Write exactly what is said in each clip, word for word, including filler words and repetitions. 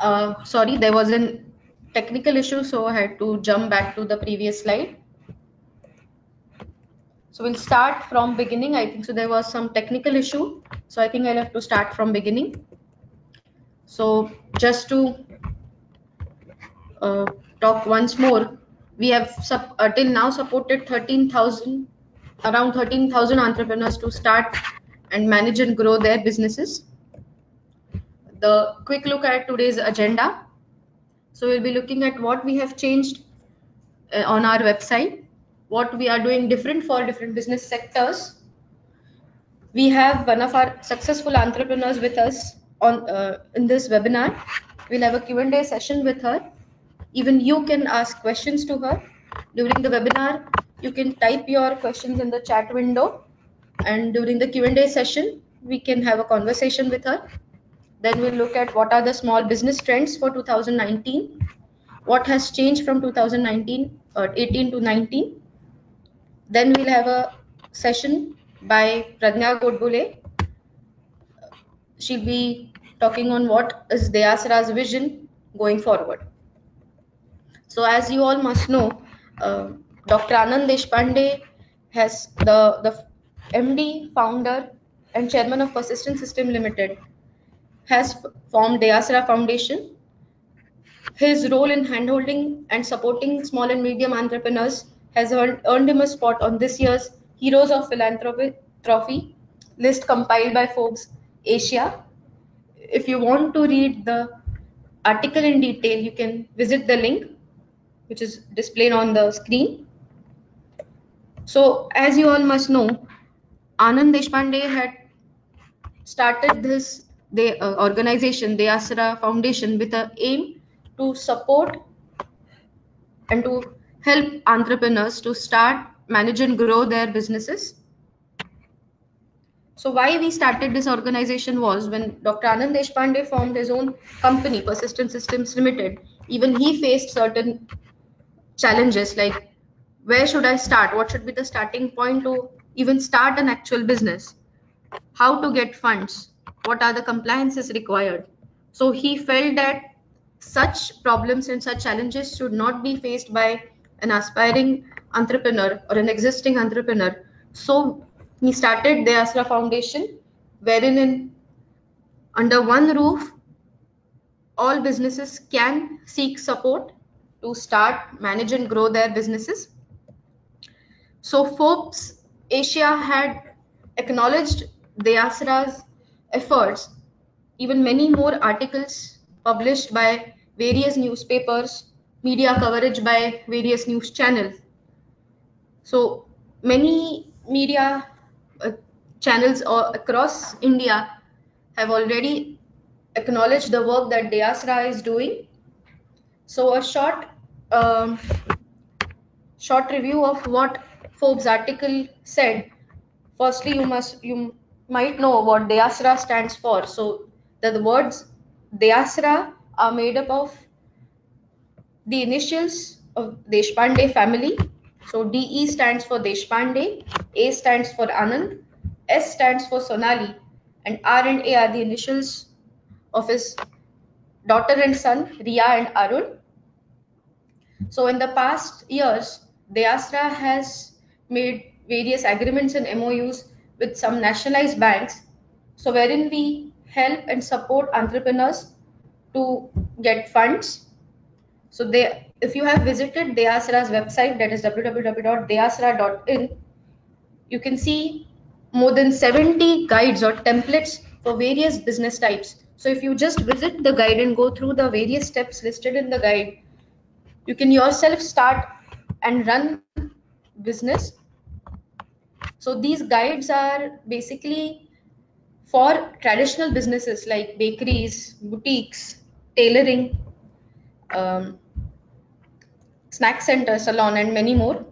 Uh, sorry, there was a technical issue, so I had to jump back to the previous slide. So we'll start from beginning. I think so there was some technical issue, so I think I'll have to start from beginning. So just to uh, talk once more, we have sub, uh, till now supported thirteen thousand, around thirteen thousand entrepreneurs to start and manage and grow their businesses. The quick look at today's agenda. So we'll be looking at what we have changed uh, on our website, what we are doing different for different business sectors. We have one of our successful entrepreneurs with us on uh, in this webinar. We'll have a Q and A session with her. Even you can ask questions to her during the webinar. You can type your questions in the chat window, and during the Q and A session we can have a conversation with her. Then we'll look at what are the small business trends for two thousand nineteen, what has changed from two thousand nineteen or eighteen to nineteen. Then we'll have a session by Pradnya Godbole. She'll be talking on what is deAsra's vision going forward. So as you all must know, uh, Doctor Anand Deshpande has the, the M D, founder and chairman of Persistent System Limited has formed deAsra Foundation. His role in handholding and supporting small and medium entrepreneurs has earned, earned him a spot on this year's Heroes of Philanthropy Trophy list compiled by Forbes Asia. If you want to read the article in detail, you can visit the link which is displayed on the screen. So as you all must know, Anand Deshpande had started this the uh, organization, the deAsra Foundation, with an aim to support and to help entrepreneurs to start, manage and grow their businesses. So why we started this organization was when Doctor Anand Deshpande formed his own company, Persistent Systems Limited, even he faced certain challenges like where should I start? What should be the starting point to even start an actual business? How to get funds? What are the compliances required? So he felt that such problems and such challenges should not be faced by an aspiring entrepreneur or an existing entrepreneur. So he started the deAsra Foundation, wherein in, under one roof, all businesses can seek support to start, manage and grow their businesses. So Forbes Asia had acknowledged deAsra's efforts, even many more articles published by various newspapers, media coverage by various news channels. So many media uh, channels all across India have already acknowledged the work that deAsra is doing. So a short um, short review of what Forbes article said. Firstly, you must you might know what deAsra stands for. So the, the words deAsra are made up of the initials of Deshpande family. So D E stands for Deshpande, A stands for Anand, S stands for Sonali, and R and A are the initials of his daughter and son, Riya and Arun. So in the past years, deAsra has made various agreements and M O Us with some nationalized banks, so wherein we help and support entrepreneurs to get funds. So they, if you have visited deAsra's website, that is w w w dot deasra dot in, you can see more than seventy guides or templates for various business types. So if you just visit the guide and go through the various steps listed in the guide, you can yourself start and run business. So these guides are basically for traditional businesses like bakeries, boutiques, tailoring, um, snack center, salon, and many more.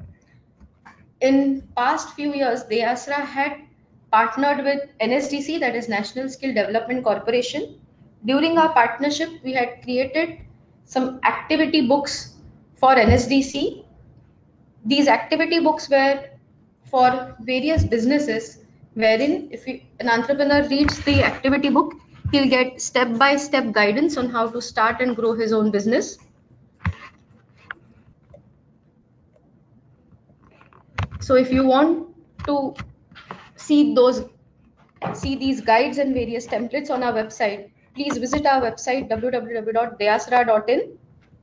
In past few years, deAsra had partnered with N S D C, that is National Skill Development Corporation. During our partnership, we had created some activity books for N S D C. These activity books were for various businesses, wherein if you, an entrepreneur reads the activity book, He'll get step-by-step guidance on how to start and grow his own business. So if you want to see those, see these guides and various templates on our website, please visit our website w w w dot deasra dot in.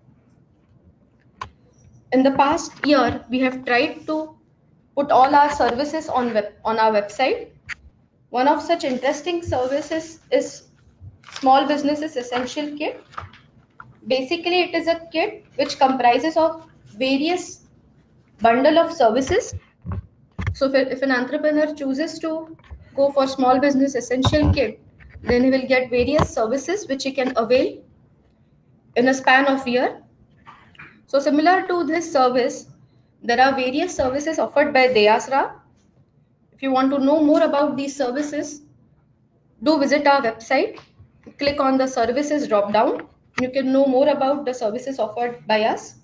In the past year, we have tried to put all our services on web on our website. One of such interesting services is Small Businesses Essential Kit. Basically, it is a kit which comprises of various bundle of services. So if, if an entrepreneur chooses to go for Small Business Essential Kit, then he will get various services which he can avail in a span of year. So similar to this service, there are various services offered by deAsra. If you want to know more about these services, do visit our website, click on the services drop down. You can know more about the services offered by us.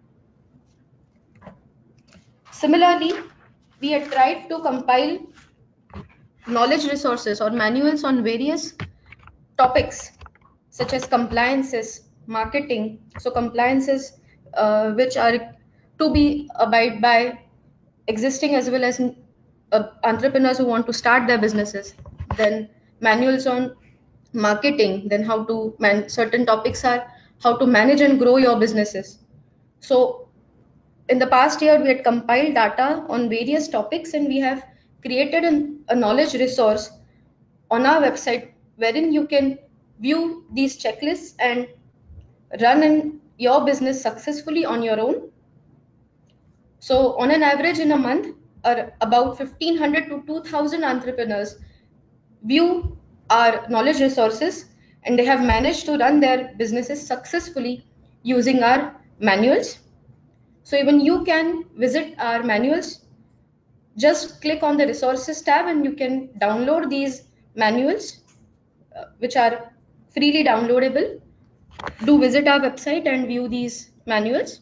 Similarly, we had tried to compile knowledge resources or manuals on various topics such as compliances, marketing. So compliances uh, which are to be abide by existing as well as uh, entrepreneurs who want to start their businesses. Then manuals on marketing, then how to man certain topics are how to manage and grow your businesses. So in the past year, we had compiled data on various topics and we have created an, a knowledge resource on our website wherein you can view these checklists and run in your business successfully on your own. So on an average in a month, or about fifteen hundred to two thousand entrepreneurs view our knowledge resources and they have managed to run their businesses successfully using our manuals. So even you can visit our manuals. Just click on the resources tab and you can download these manuals uh, which are freely downloadable. Do visit our website and view these manuals.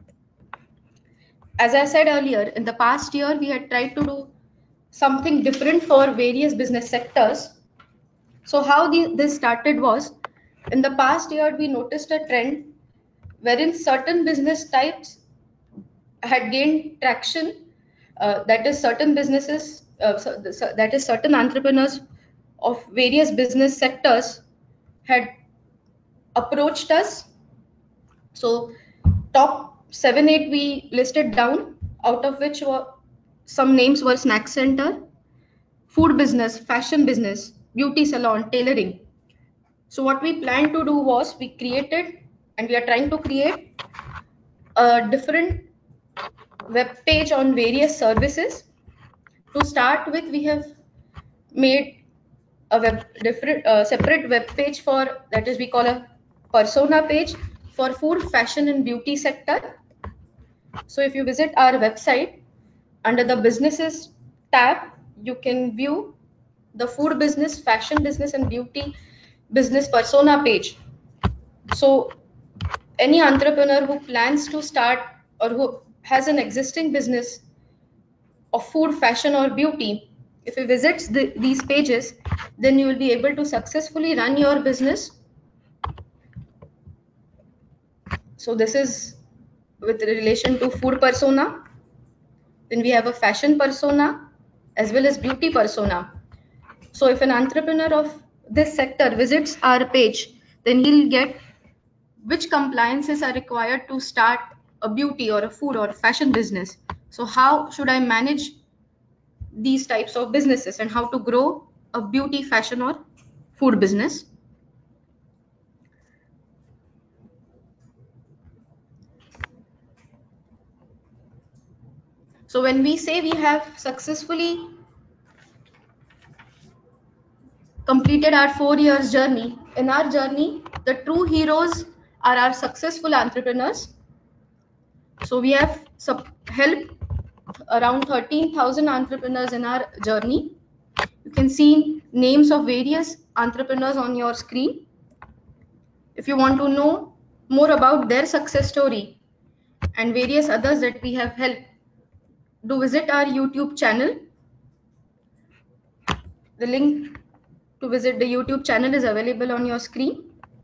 As I said earlier, in the past year, we had tried to do something different for various business sectors. So how the, this started was, in the past year, we noticed a trend wherein certain business types had gained traction. Uh, that is certain businesses, uh, so, so that is certain entrepreneurs of various business sectors had approached us. So top seven, eight we listed down, out of which were some names were snack center, food business, fashion business, beauty salon, tailoring. So what we planned to do was we created and we are trying to create a different web page on various services. To start with, we have made a web different uh, separate web page for, that is we call a persona page for food, fashion and beauty sector. So if you visit our website, under the businesses tab, you can view the food business, fashion business and beauty business persona page. So any entrepreneur who plans to start or who has an existing business of food, fashion or beauty, if he visits the, these pages, then you will be able to successfully run your business. So this is with relation to food persona. Then we have a fashion persona as well as beauty persona. So if an entrepreneur of this sector visits our page, then he'll get which compliances are required to start a beauty or a food or a fashion business. So how should I manage these types of businesses and how to grow a beauty, fashion or food business. So when we say we have successfully completed our four years journey, in our journey, the true heroes are our successful entrepreneurs. So we have helped around thirteen thousand entrepreneurs in our journey. You can see names of various entrepreneurs on your screen. If you want to know more about their success story and various others that we have helped, do visit our YouTube channel. The link to visit the YouTube channel is available on your screen.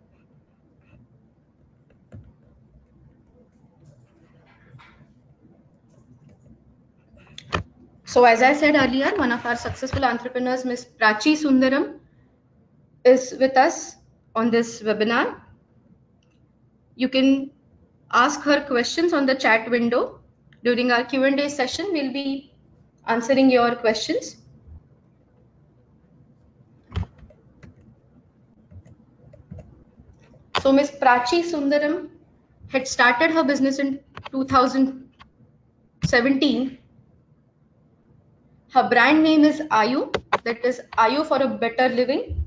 So as I said earlier, one of our successful entrepreneurs, Miss Prachi Sundaram, is with us on this webinar. You can ask her questions on the chat window. During our Q and A session, we'll be answering your questions. So Miss Prachi Sundaram had started her business in two thousand seventeen. Her brand name is Ayu, that is Ayu for a better living.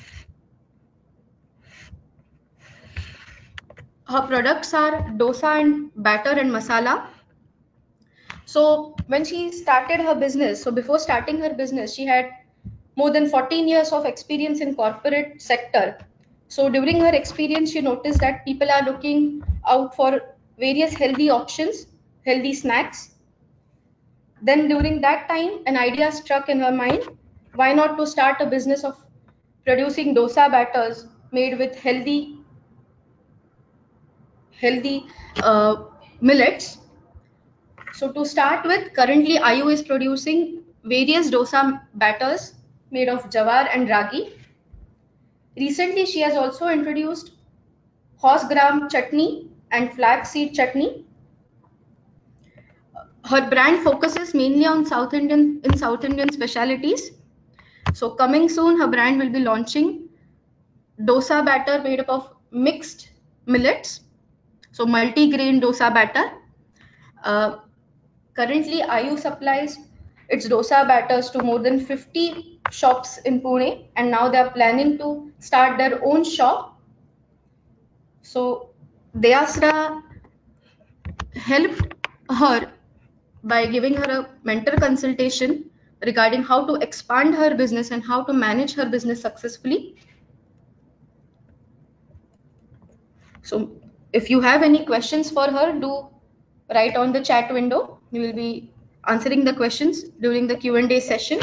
Her products are dosa and batter and masala. So when she started her business, so before starting her business, she had more than fourteen years of experience in corporate sector. So during her experience, she noticed that people are looking out for various healthy options, healthy snacks. Then during that time, an idea struck in her mind, why not to start a business of producing dosa batters made with healthy, healthy uh, millets. So to start with, currently Ayu is producing various dosa batters made of jawar and ragi. Recently, she has also introduced horse gram chutney and flaxseed chutney. Her brand focuses mainly on South Indian in South Indian specialities. So coming soon, her brand will be launching dosa batter made up of mixed millets. So multi-grain dosa batter. Uh, Currently, Ayu supplies its dosa batters to more than fifty shops in Pune, and now they are planning to start their own shop. So deAsra helped her by giving her a mentor consultation regarding how to expand her business and how to manage her business successfully. So if you have any questions for her, do write on the chat window. We will be answering the questions during the Q and A session.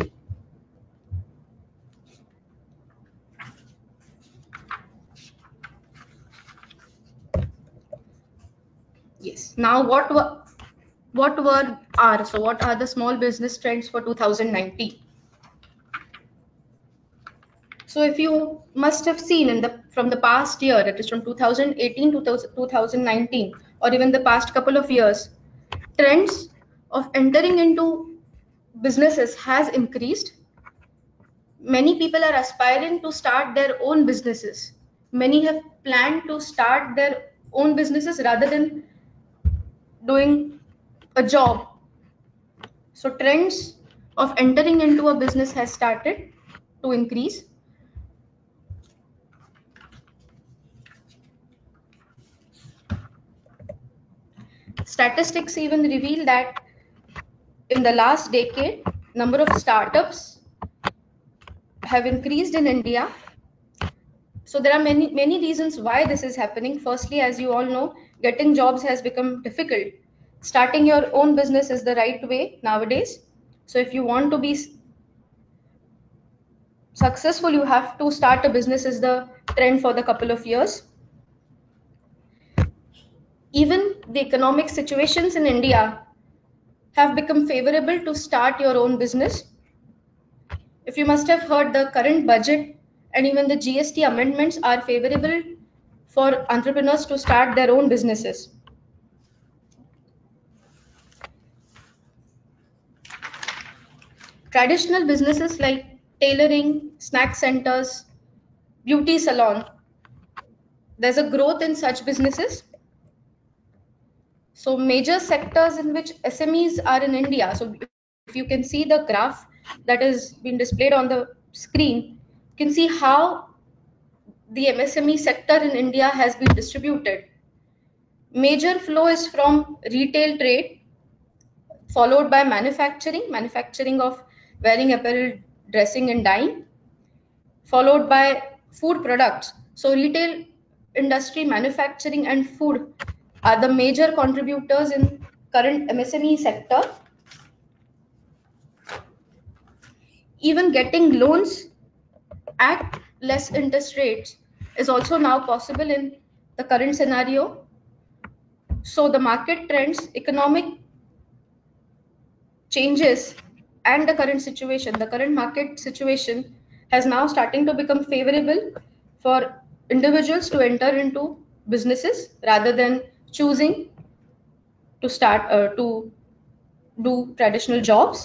Yes. Now what were what were are so what are the small business trends for two thousand nineteen? So if you must have seen in the from the past year, it is from two thousand eighteen to two thousand nineteen, or even the past couple of years, trends of entering into businesses has increased. Many people are aspiring to start their own businesses. Many have planned to start their own businesses rather than doing a job. So trends of entering into a business has started to increase. Statistics even reveal that in the last decade, number of startups have increased in India. So there are many many reasons why this is happening. Firstly, as you all know, getting jobs has become difficult. Starting your own business is the right way nowadays. So if you want to be successful, you have to start a business is the trend for the couple of years. Even the economic situations in India have become favorable to start your own business. If you must have heard, the current budget and even the G S T amendments are favorable for entrepreneurs to start their own businesses. Traditional businesses like tailoring, snack centers, beauty salon, there's a growth in such businesses. So major sectors in which S M Es are in India. So if you can see the graph that is being displayed on the screen, you can see how the M S M E sector in India has been distributed. Major flow is from retail trade, followed by manufacturing, manufacturing of wearing apparel, dressing and dyeing, followed by food products. So retail industry, manufacturing and food are the major contributors in current M S M E sector. Even getting loans at less interest rates is also now possible in the current scenario. So the market trends, economic changes, and the current situation, the current market situation has now starting to become favorable for individuals to enter into businesses rather than choosing to start uh, to do traditional jobs.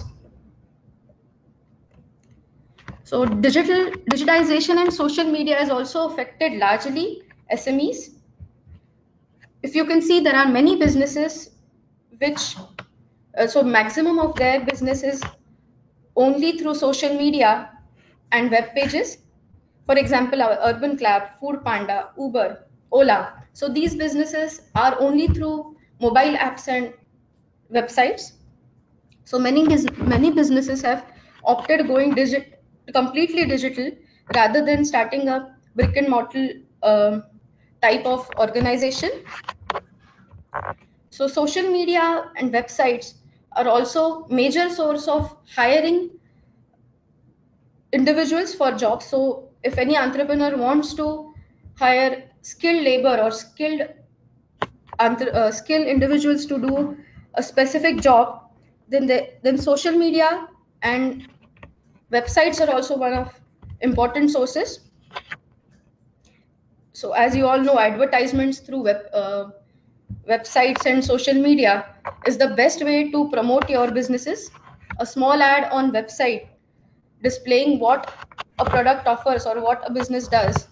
So digital digitization and social media has also affected largely S M Es. If you can see, there are many businesses which uh, so maximum of their business is only through social media and web pages. For example, our Urban Club, Food Panda, Uber, Ola. So these businesses are only through mobile apps and websites. So many many businesses have opted going digit completely digital rather than starting a brick and mortar um, type of organization. So social media and websites are also major source of hiring individuals for jobs. So if any entrepreneur wants to hire skilled labor or skilled uh, skilled individuals to do a specific job, then they, then social media and websites are also one of important sources. So as you all know, advertisements through web uh, websites and social media is the best way to promote your businesses. A small ad on website displaying what a product offers or what a business does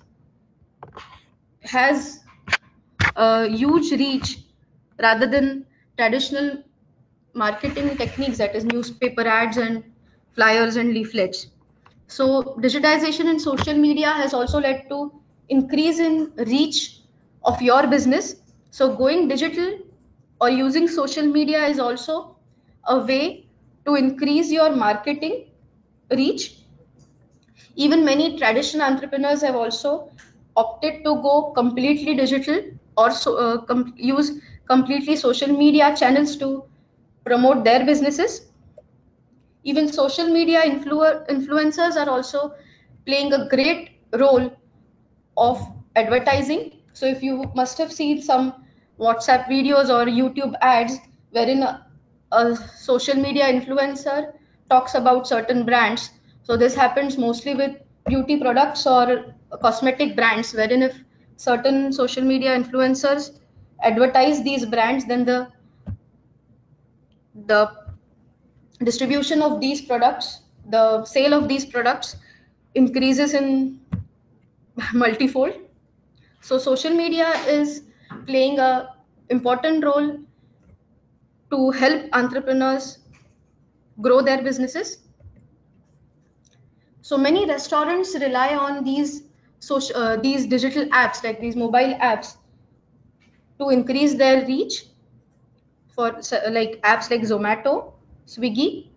has a huge reach rather than traditional marketing techniques, that is newspaper ads and flyers and leaflets. So digitization in social media has also led to increase in reach of your business. So going digital or using social media is also a way to increase your marketing reach. Even many traditional entrepreneurs have also opted to go completely digital or so, uh, com- use completely social media channels to promote their businesses. Even social media influ- influencers are also playing a great role of advertising. So if you must have seen some WhatsApp videos or YouTube ads wherein a, a social media influencer talks about certain brands. So this happens mostly with beauty products or cosmetic brands, wherein if certain social media influencers advertise these brands, then the the distribution of these products, the sale of these products increases in multifold. So social media is playing a important role to help entrepreneurs grow their businesses. So many restaurants rely on these social, uh, these digital apps, like these mobile apps, to increase their reach. For so, like apps like Zomato, Swiggy.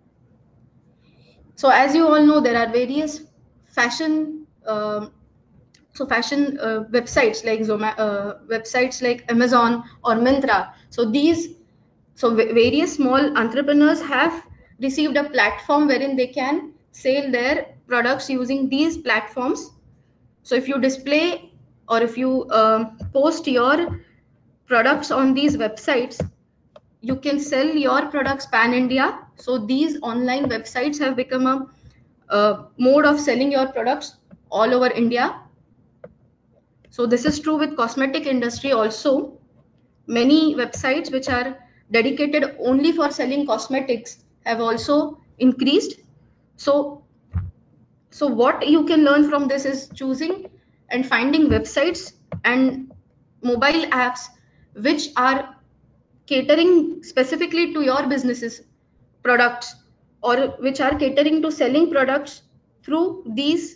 So as you all know, there are various fashion um, so fashion uh, websites like Zoma, uh, websites like Amazon or Myntra. So these so various small entrepreneurs have received a platform wherein they can sell their products using these platforms. So if you display or if you um, post your products on these websites, you can sell your products pan India. So these online websites have become a, a mode of selling your products all over India. So this is true with cosmetic industry also. Many websites which are dedicated only for selling cosmetics have also increased. So, so what you can learn from this is choosing and finding websites and mobile apps which are catering specifically to your business's products, or which are catering to selling products through these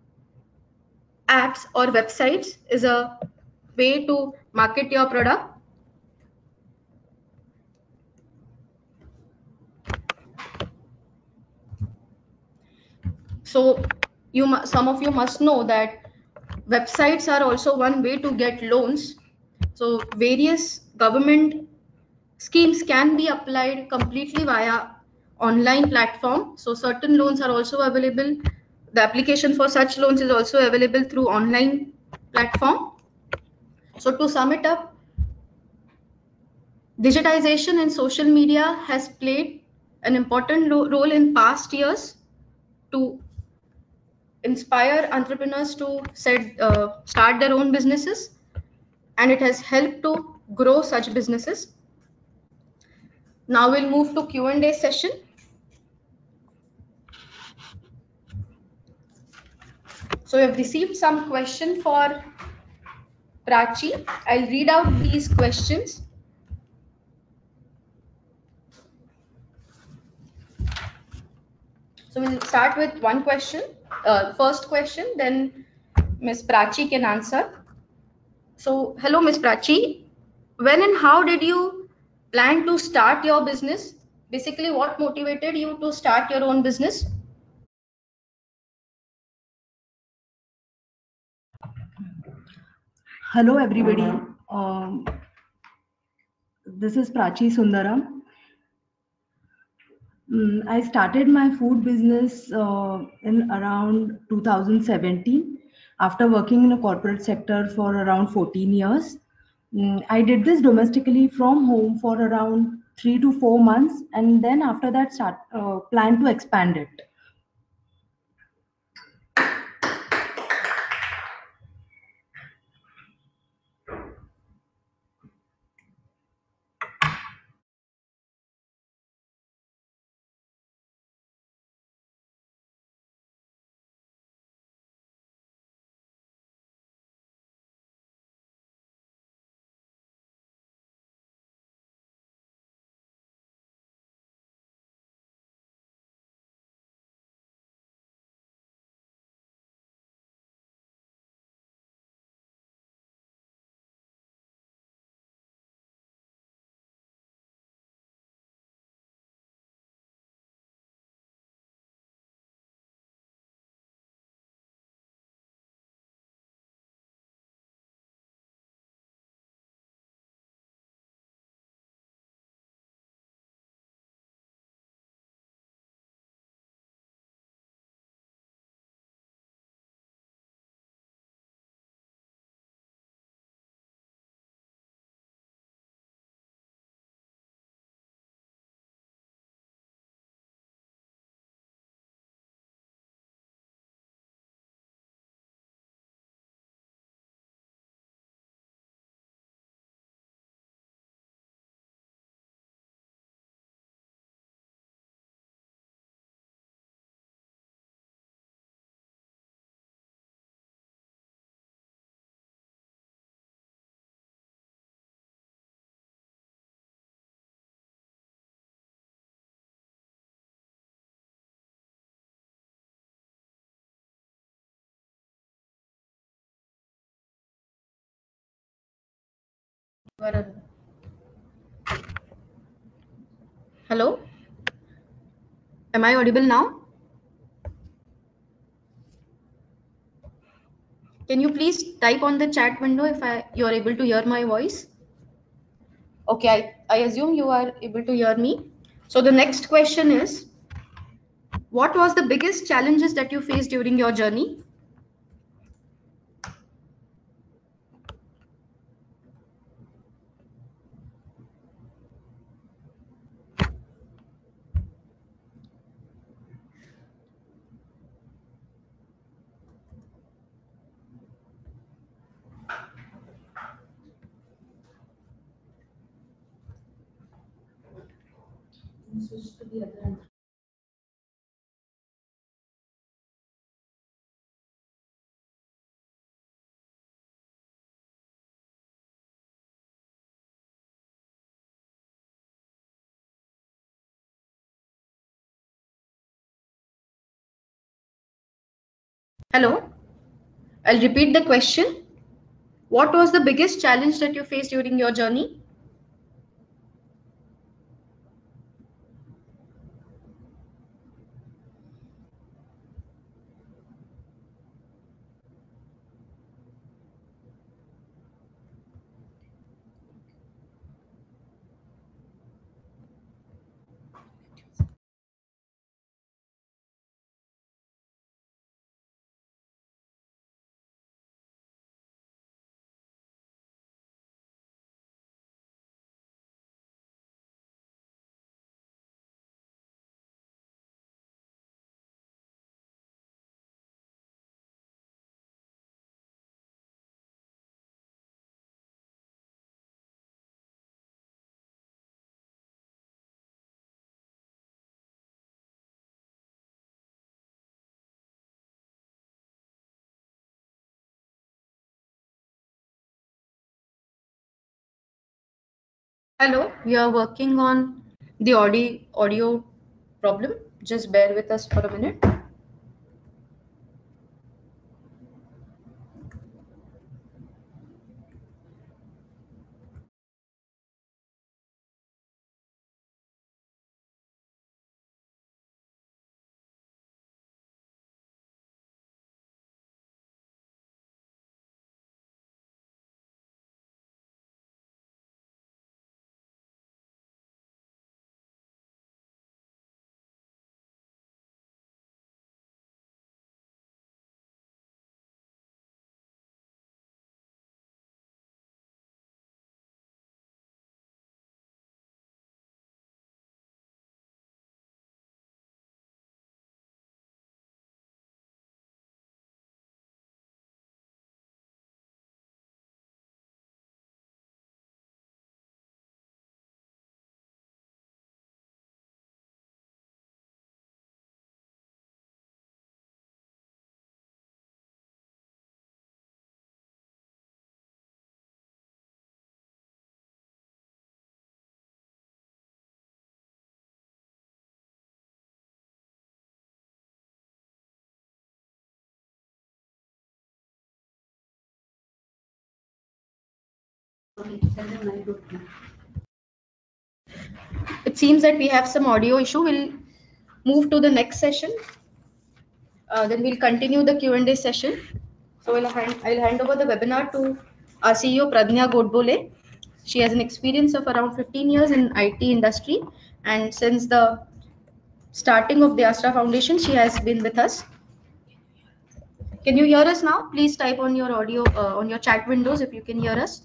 apps or websites is a way to market your product. So you some of you must know that websites are also one way to get loans. So various government schemes can be applied completely via online platform. So certain loans are also available the application for such loans is also available through online platform. So to sum it up, digitization and social media has played an important ro- role in past years to inspire entrepreneurs to set, uh, start their own businesses, and it has helped to grow such businesses. Now we'll move to Q and A session. So we have received some question for Prachi. I'll read out these questions. So we'll start with one question, uh, first question, then Miss Prachi can answer. So, hello, Miss Prachi. When and how did you plan to start your business? Basically, what motivated you to start your own business? Hello, everybody. Um, this is Prachi Sundaram. Mm, I started my food business uh, in around two thousand seventeen after working in a corporate sector for around fourteen years. Mm, I did this domestically from home for around three to four months, and then after that, start uh, plan to expand it. Hello, am I audible now? Can you please type on the chat window if I, you are able to hear my voice? Okay, I, I assume you are able to hear me. So the next question is, what was the biggest challenges that you faced during your journey? Hello, I'll repeat the question. What was the biggest challenge that you faced during your journey? Hello, we are working on the audio audio problem. Just bear with us for a minute. It seems that we have some audio issue. We'll move to the next session. Uh, then we'll continue the Q and A session. So I'll hand, I'll hand over the webinar to our C E O Pradnya Godbole. She has an experience of around fifteen years in I T industry, and since the starting of the deAsra Foundation, she has been with us. Can you hear us now? Please type on your audio uh, on your chat windows if you can hear us.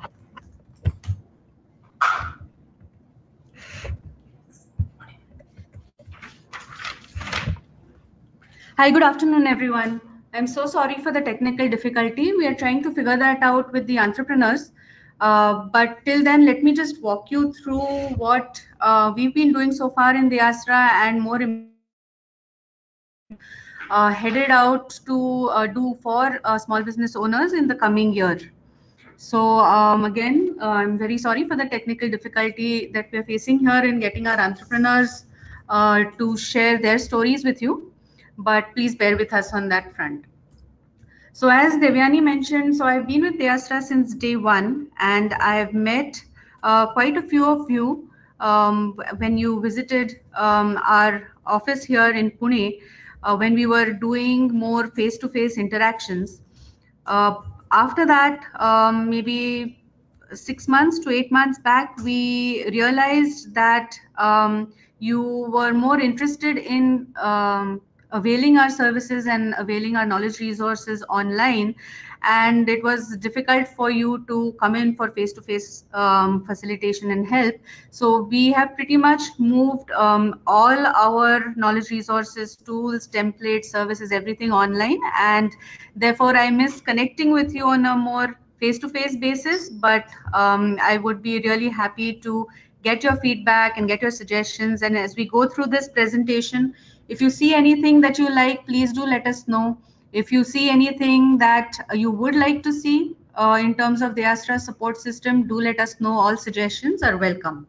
Hi, good afternoon, everyone. I'm so sorry for the technical difficulty. We are trying to figure that out with the entrepreneurs. Uh, but till then, let me just walk you through what uh, we've been doing so far in deAsra, and more uh, headed out to uh, do for uh, small business owners in the coming year. So um, again, uh, I'm very sorry for the technical difficulty that we're facing here in getting our entrepreneurs uh, to share their stories with you. But please bear with us on that front. So as Devyani mentioned, so I've been with deAsra since day one, and I've met uh, quite a few of you um, when you visited um, our office here in Pune, uh, when we were doing more face-to-face interactions. Uh, After that, um, maybe six months to eight months back, we realized that um, you were more interested in um, availing our services and availing our knowledge resources online, and it was difficult for you to come in for face-to-face um, facilitation and help. So we have pretty much moved um, all our knowledge resources, tools, templates, services, everything online, and therefore I miss connecting with you on a more face-to-face basis, but um, I would be really happy to get your feedback and get your suggestions. And as we go through this presentation, if you see anything that you like, please do let us know. If you see anything that you would like to see uh, in terms of the deAsra support system, do let us know. All suggestions are welcome.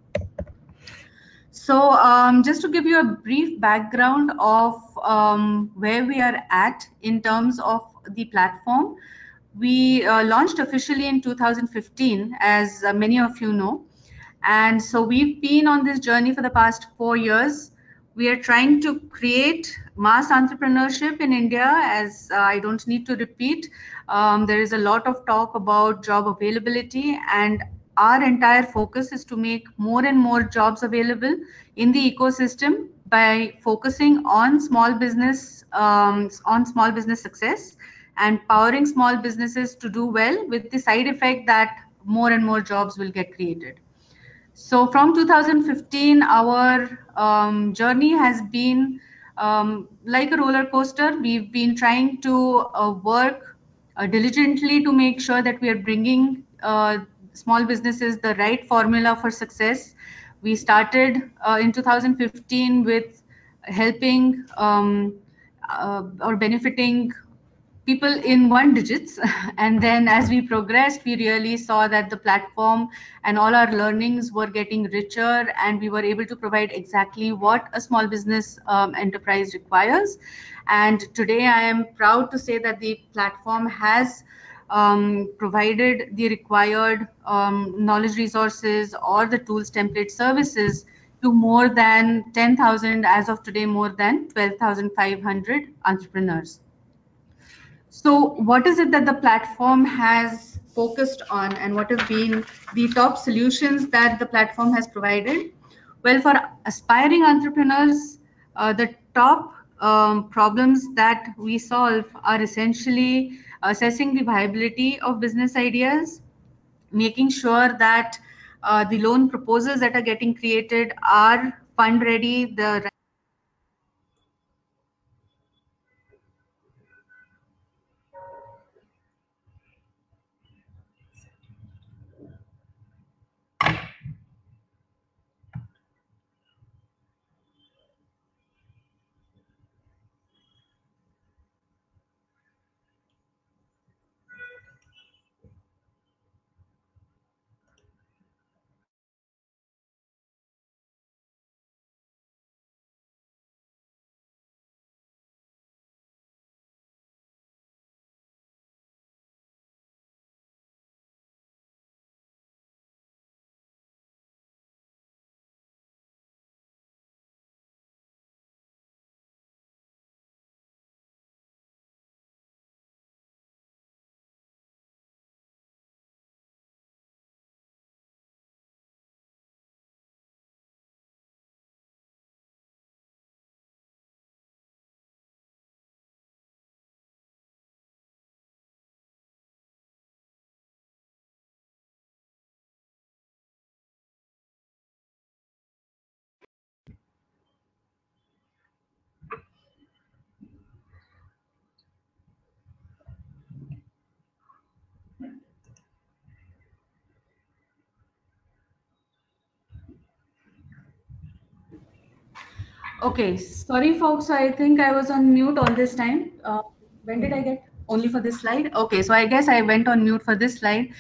So um, just to give you a brief background of um, where we are at in terms of the platform, we uh, launched officially in two thousand fifteen, as uh, many of you know. And so we've been on this journey for the past four years. We are trying to create mass entrepreneurship in India, as uh, I don't need to repeat. Um, there is a lot of talk about job availability, and our entire focus is to make more and more jobs available in the ecosystem by focusing on small business, um, on small business success, and powering small businesses to do well, with the side effect that more and more jobs will get created. So from two thousand fifteen, our um, journey has been um, like a roller coaster. We've been trying to uh, work uh, diligently to make sure that we are bringing uh, small businesses the right formula for success. We started uh, in two thousand fifteen with helping um, uh, or benefiting people in one digits. And then as we progressed, we really saw that the platform and all our learnings were getting richer, and we were able to provide exactly what a small business um, enterprise requires. And today I am proud to say that the platform has um, provided the required um, knowledge resources or the tools, template, services to more than ten thousand, as of today, more than twelve thousand five hundred entrepreneurs. So what is it that the platform has focused on, and what have been the top solutions that the platform has provided? Well, for aspiring entrepreneurs, uh, the top um, problems that we solve are essentially assessing the viability of business ideas, making sure that uh, the loan proposals that are getting created are fund ready, the Okay, sorry folks, I think I was on mute all this time. Uh, when did I get only for this slide? Okay, so I guess I went on mute for this slide.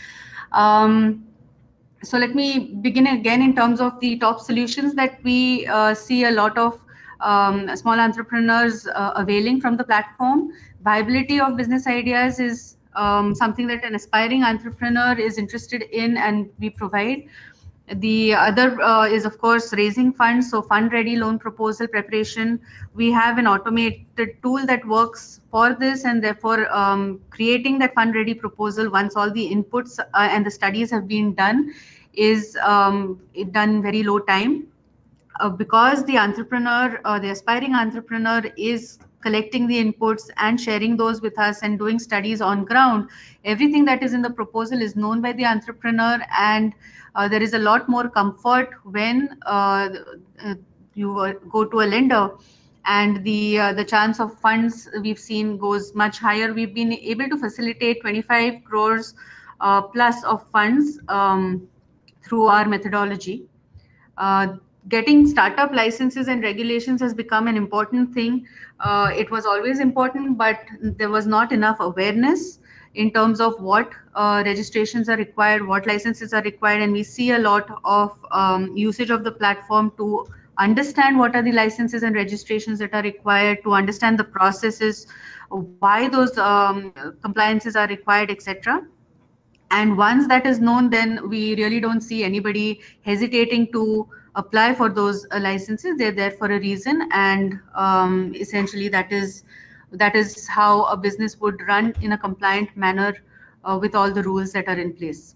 Um, so let me begin again in terms of the top solutions that we uh, see a lot of um, small entrepreneurs uh, availing from the platform. Viability of business ideas is um, something that an aspiring entrepreneur is interested in, and we provide. The other uh, is, of course, raising funds. So fund ready loan proposal preparation. We have an automated tool that works for this, and therefore um, creating that fund ready proposal once all the inputs uh, and the studies have been done is um, done very low time. Uh, because the entrepreneur, uh, the aspiring entrepreneur is collecting the inputs and sharing those with us and doing studies on ground, everything that is in the proposal is known by the entrepreneur, and uh, there is a lot more comfort when uh, uh, you uh, go to a lender, and the uh, the chance of funds we've seen goes much higher. We've been able to facilitate twenty-five crores uh, plus of funds um, through our methodology. Uh, getting startup licenses and regulations has become an important thing. Uh, it was always important, but there was not enough awareness in terms of what uh, registrations are required, what licenses are required, and we see a lot of um, usage of the platform to understand what are the licenses and registrations that are required, to understand the processes, why those um, compliances are required, et cetera. And once that is known, then we really don't see anybody hesitating to apply for those uh, licenses. They're there for a reason, and um, essentially that is that is how a business would run in a compliant manner uh, with all the rules that are in place.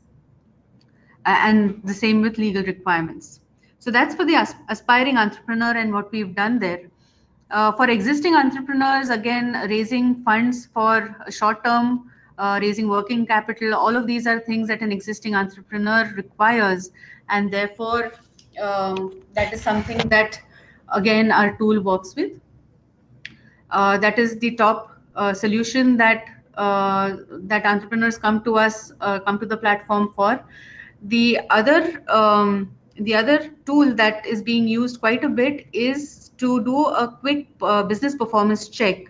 Uh, and the same with legal requirements. So that's for the as aspiring entrepreneur and what we've done there. Uh, for existing entrepreneurs, again, raising funds for short term, uh, raising working capital, all of these are things that an existing entrepreneur requires. And therefore, um, that is something that, again, our tool works with. Uh, that is the top uh, solution that uh, that entrepreneurs come to us, uh, come to the platform for. The other um, the other tool that is being used quite a bit is to do a quick uh, business performance check.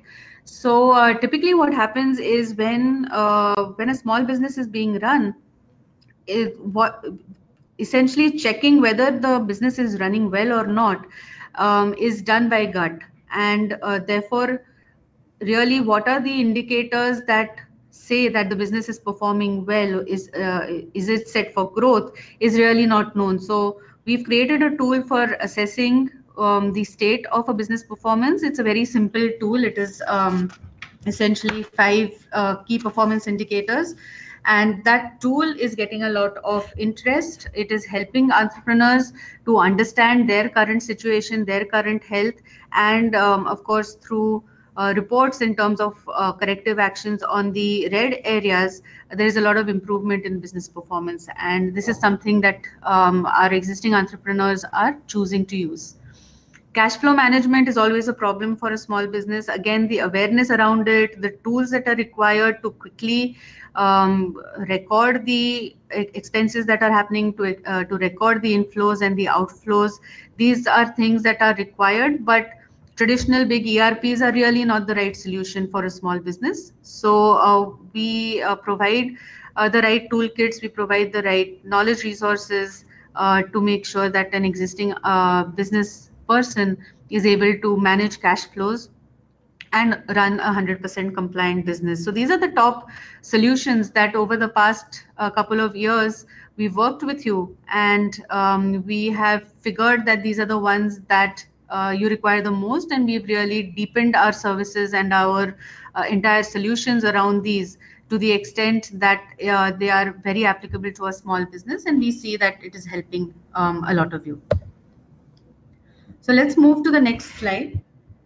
So uh, typically what happens is when uh, when a small business is being run, it, what essentially checking whether the business is running well or not um, is done by gut, and uh, therefore really what are the indicators that say that the business is performing well, is uh, is it set for growth, is really not known. So we've created a tool for assessing um, the state of a business performance. It's a very simple tool. It is um, essentially five uh, key performance indicators, and that tool is getting a lot of interest. It is helping entrepreneurs to understand their current situation, their current health, and um, of course through uh, reports in terms of uh, corrective actions on the red areas, there is a lot of improvement in business performance, and this is something that um, our existing entrepreneurs are choosing to use. Cash flow management is always a problem for a small business. Again, the awareness around it, the tools that are required to quickly um, record the expenses that are happening, to uh, to record the inflows and the outflows. These are things that are required, but traditional big E R Ps are really not the right solution for a small business. So uh, we uh, provide uh, the right toolkits, we provide the right knowledge resources uh, to make sure that an existing uh, business person is able to manage cash flows and run a one hundred percent compliant business. So these are the top solutions that over the past uh, couple of years we've worked with you, and um, we have figured that these are the ones that uh, you require the most, and we've really deepened our services and our uh, entire solutions around these to the extent that uh, they are very applicable to a small business, and we see that it is helping um, a lot of you. So let's move to the next slide.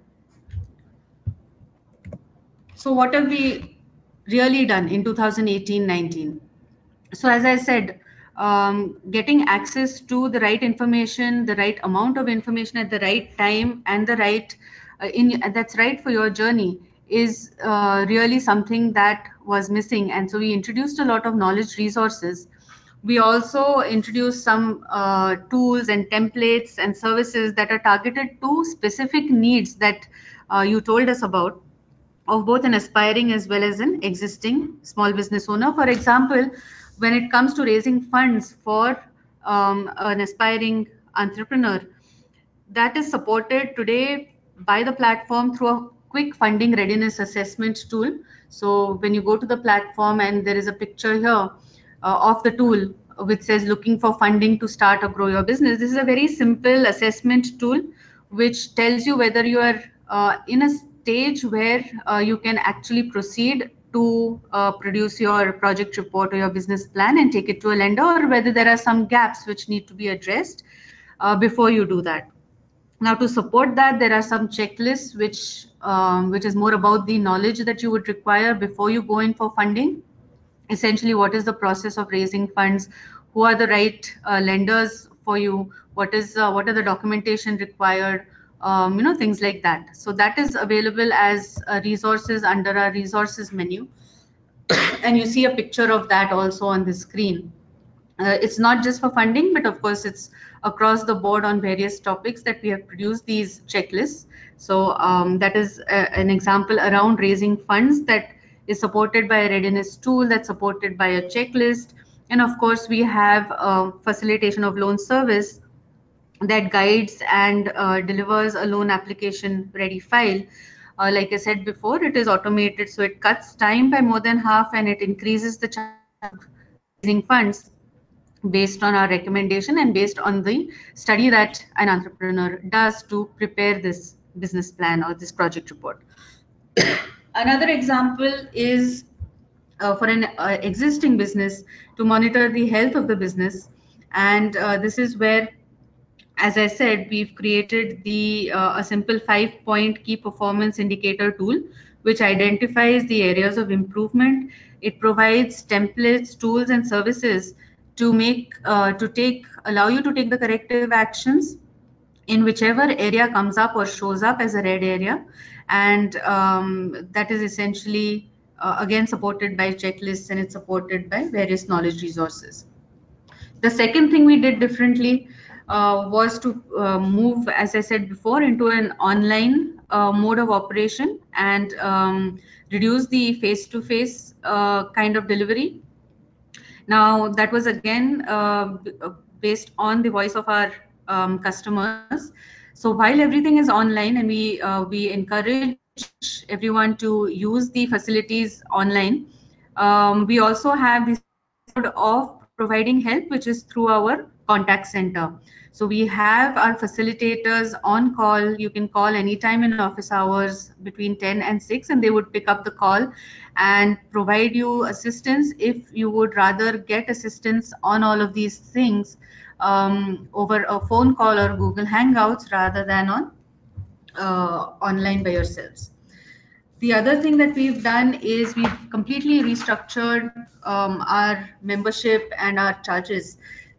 So what have we really done in two thousand eighteen nineteen? So as I said, um, getting access to the right information, the right amount of information at the right time, and the right uh, in that's right for your journey is uh, really something that was missing. And so we introduced a lot of knowledge resources. We also introduced some uh, tools and templates and services that are targeted to specific needs that uh, you told us about, of both an aspiring as well as an existing small business owner. For example, when it comes to raising funds for um, an aspiring entrepreneur, that is supported today by the platform through a quick funding readiness assessment tool. So when you go to the platform and there is a picture here uh, of the tool which says looking for funding to start or grow your business, this is a very simple assessment tool which tells you whether you are uh, in a stage where uh, you can actually proceed to uh, produce your project report or your business plan and take it to a lender, or whether there are some gaps which need to be addressed uh, before you do that. Now, to support that, there are some checklists which um, which is more about the knowledge that you would require before you go in for funding. Essentially, what is the process of raising funds? Who are the right uh, lenders for you? What is uh, what are the documentation required? Um, you know, things like that. So that is available as uh, resources under our resources menu, and you see a picture of that also on the screen. Uh, it's not just for funding, but of course it's across the board on various topics that we have produced these checklists. So um, that is a, an example around raising funds that is supported by a readiness tool, that's supported by a checklist. And of course we have a facilitation of loan service that guides and uh, delivers a loan application ready file. Uh, like I said before, it is automated, so it cuts time by more than half, and it increases the chance of raising funds based on our recommendation and based on the study that an entrepreneur does to prepare this business plan or this project report. Another example is uh, for an uh, existing business to monitor the health of the business, and uh, this is where, as I said, we've created the uh, a simple five-point key performance indicator tool, which identifies the areas of improvement. It provides templates, tools, and services to make uh, to take allow you to take the corrective actions in whichever area comes up or shows up as a red area, and um, that is essentially uh, again supported by checklists, and it's supported by various knowledge resources. The second thing we did differently uh, was to uh, move, as I said before, into an online uh, mode of operation and um, reduce the face-to-face uh, kind of delivery. Now, that was again uh, based on the voice of our um, customers. So while everything is online and we uh, we encourage everyone to use the facilities online, um, we also have the second mode of providing help, which is through our contact center. So we have our facilitators on call. You can call anytime in office hours between ten and six, and they would pick up the call and provide you assistance if you would rather get assistance on all of these things um, over a phone call or Google Hangouts rather than on uh, online by yourselves. The other thing that we've done is we've completely restructured um, our membership and our charges.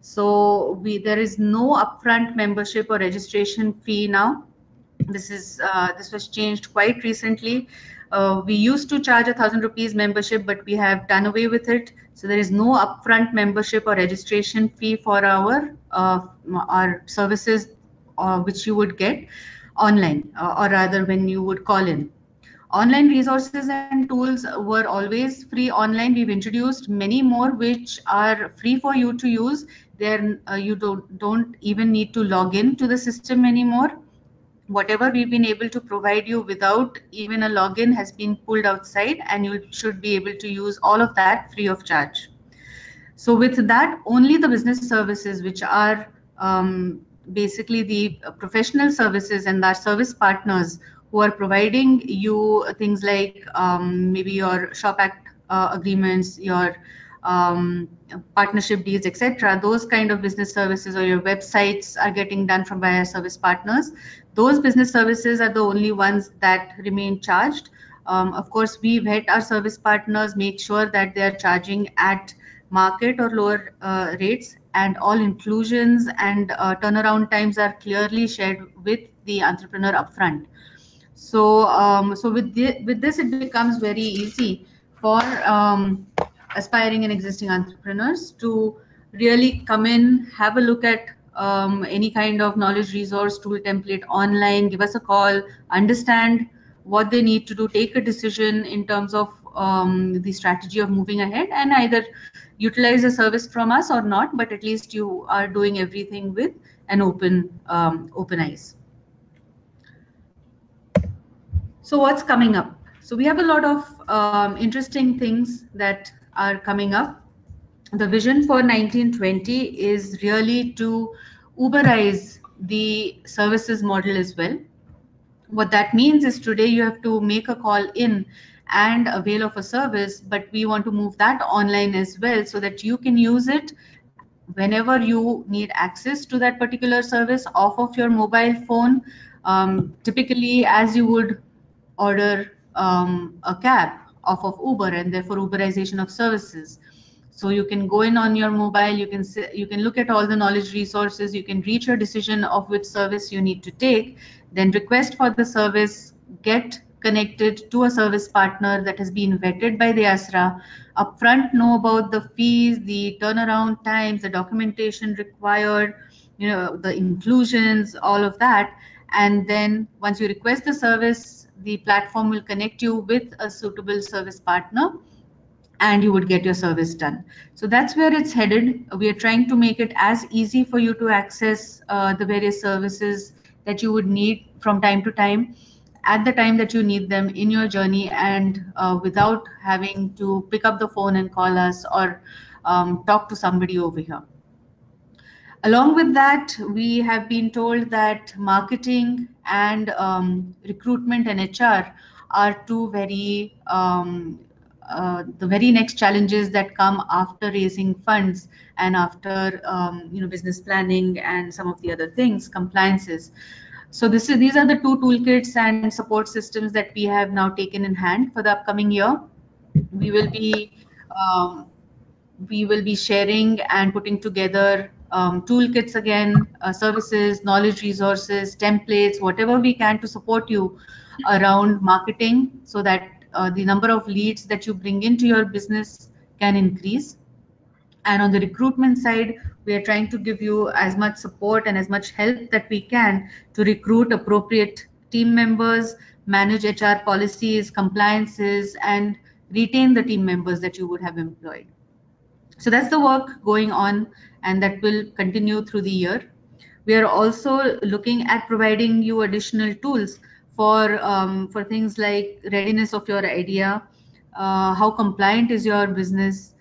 So we there is no upfront membership or registration fee now. This is uh, this was changed quite recently. Uh, we used to charge a thousand rupees membership, but we have done away with it. So there is no upfront membership or registration fee for our uh, our services, uh, which you would get online, uh, or rather when you would call in. Online resources and tools were always free online. We've introduced many more which are free for you to use. Then uh, you don't don't even need to log in to the system anymore. Whatever we've been able to provide you without even a login has been pulled outside, and you should be able to use all of that free of charge. So with that, only the business services, which are um, basically the professional services and our service partners who are providing you things like um, maybe your shop act uh, agreements, your um, partnership deals, et cetera. Those kind of business services or your websites are getting done from by our service partners. Those business services are the only ones that remain charged. Um, of course, we vet our service partners, make sure that they are charging at market or lower uh, rates, and all inclusions and uh, turnaround times are clearly shared with the entrepreneur upfront. So, um, so with the, with this, it becomes very easy for um, aspiring and existing entrepreneurs to really come in, have a look at um, any kind of knowledge resource tool template online, give us a call, understand what they need to do, take a decision in terms of um, the strategy of moving ahead, and either utilize a service from us or not, but at least you are doing everything with an open um, open eyes. So what's coming up? So we have a lot of um, interesting things that are coming up. The vision for nineteen twenty is really to Uberize the services model as well. What that means is today you have to make a call in and avail of a service, but we want to move that online as well so that you can use it whenever you need access to that particular service off of your mobile phone, um, typically as you would order um, a cab off of Uber, and therefore Uberization of services. So you can go in on your mobile, you can you can look at all the knowledge resources, you can reach a decision of which service you need to take, then request for the service, get connected to a service partner that has been vetted by deAsra, upfront know about the fees, the turnaround times, the documentation required, you know, the inclusions, all of that. And then once you request the service, the platform will connect you with a suitable service partner and you would get your service done. So that's where it's headed. We are trying to make it as easy for you to access uh, the various services that you would need from time to time, at the time that you need them in your journey, and uh, without having to pick up the phone and call us or um, talk to somebody over here. Along with that, we have been told that marketing and um, recruitment and H R are two very um, uh, the very next challenges that come after raising funds and after um, you know business planning and some of the other things, compliances. So this is these are the two toolkits and support systems that we have now taken in hand for the upcoming year. We will be um, we will be sharing and putting together um, toolkits again, uh, services, knowledge resources, templates, whatever we can to support you around marketing so that uh, the number of leads that you bring into your business can increase. And on the recruitment side, we are trying to give you as much support and as much help that we can to recruit appropriate team members, manage H R policies, compliances, and retain the team members that you would have employed. So that's the work going on, and that will continue through the year. We are also looking at providing you additional tools for um, for things like readiness of your idea, uh, how compliant is your business,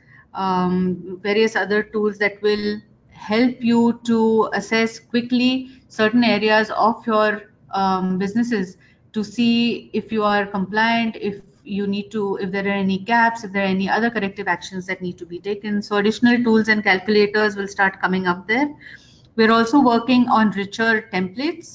um, various other tools that will help you to assess quickly certain areas of your um, businesses to see if you are compliant, if you need to, if there are any gaps, if there are any other corrective actions that need to be taken. So additional tools and calculators will start coming up there. We're also working on richer templates.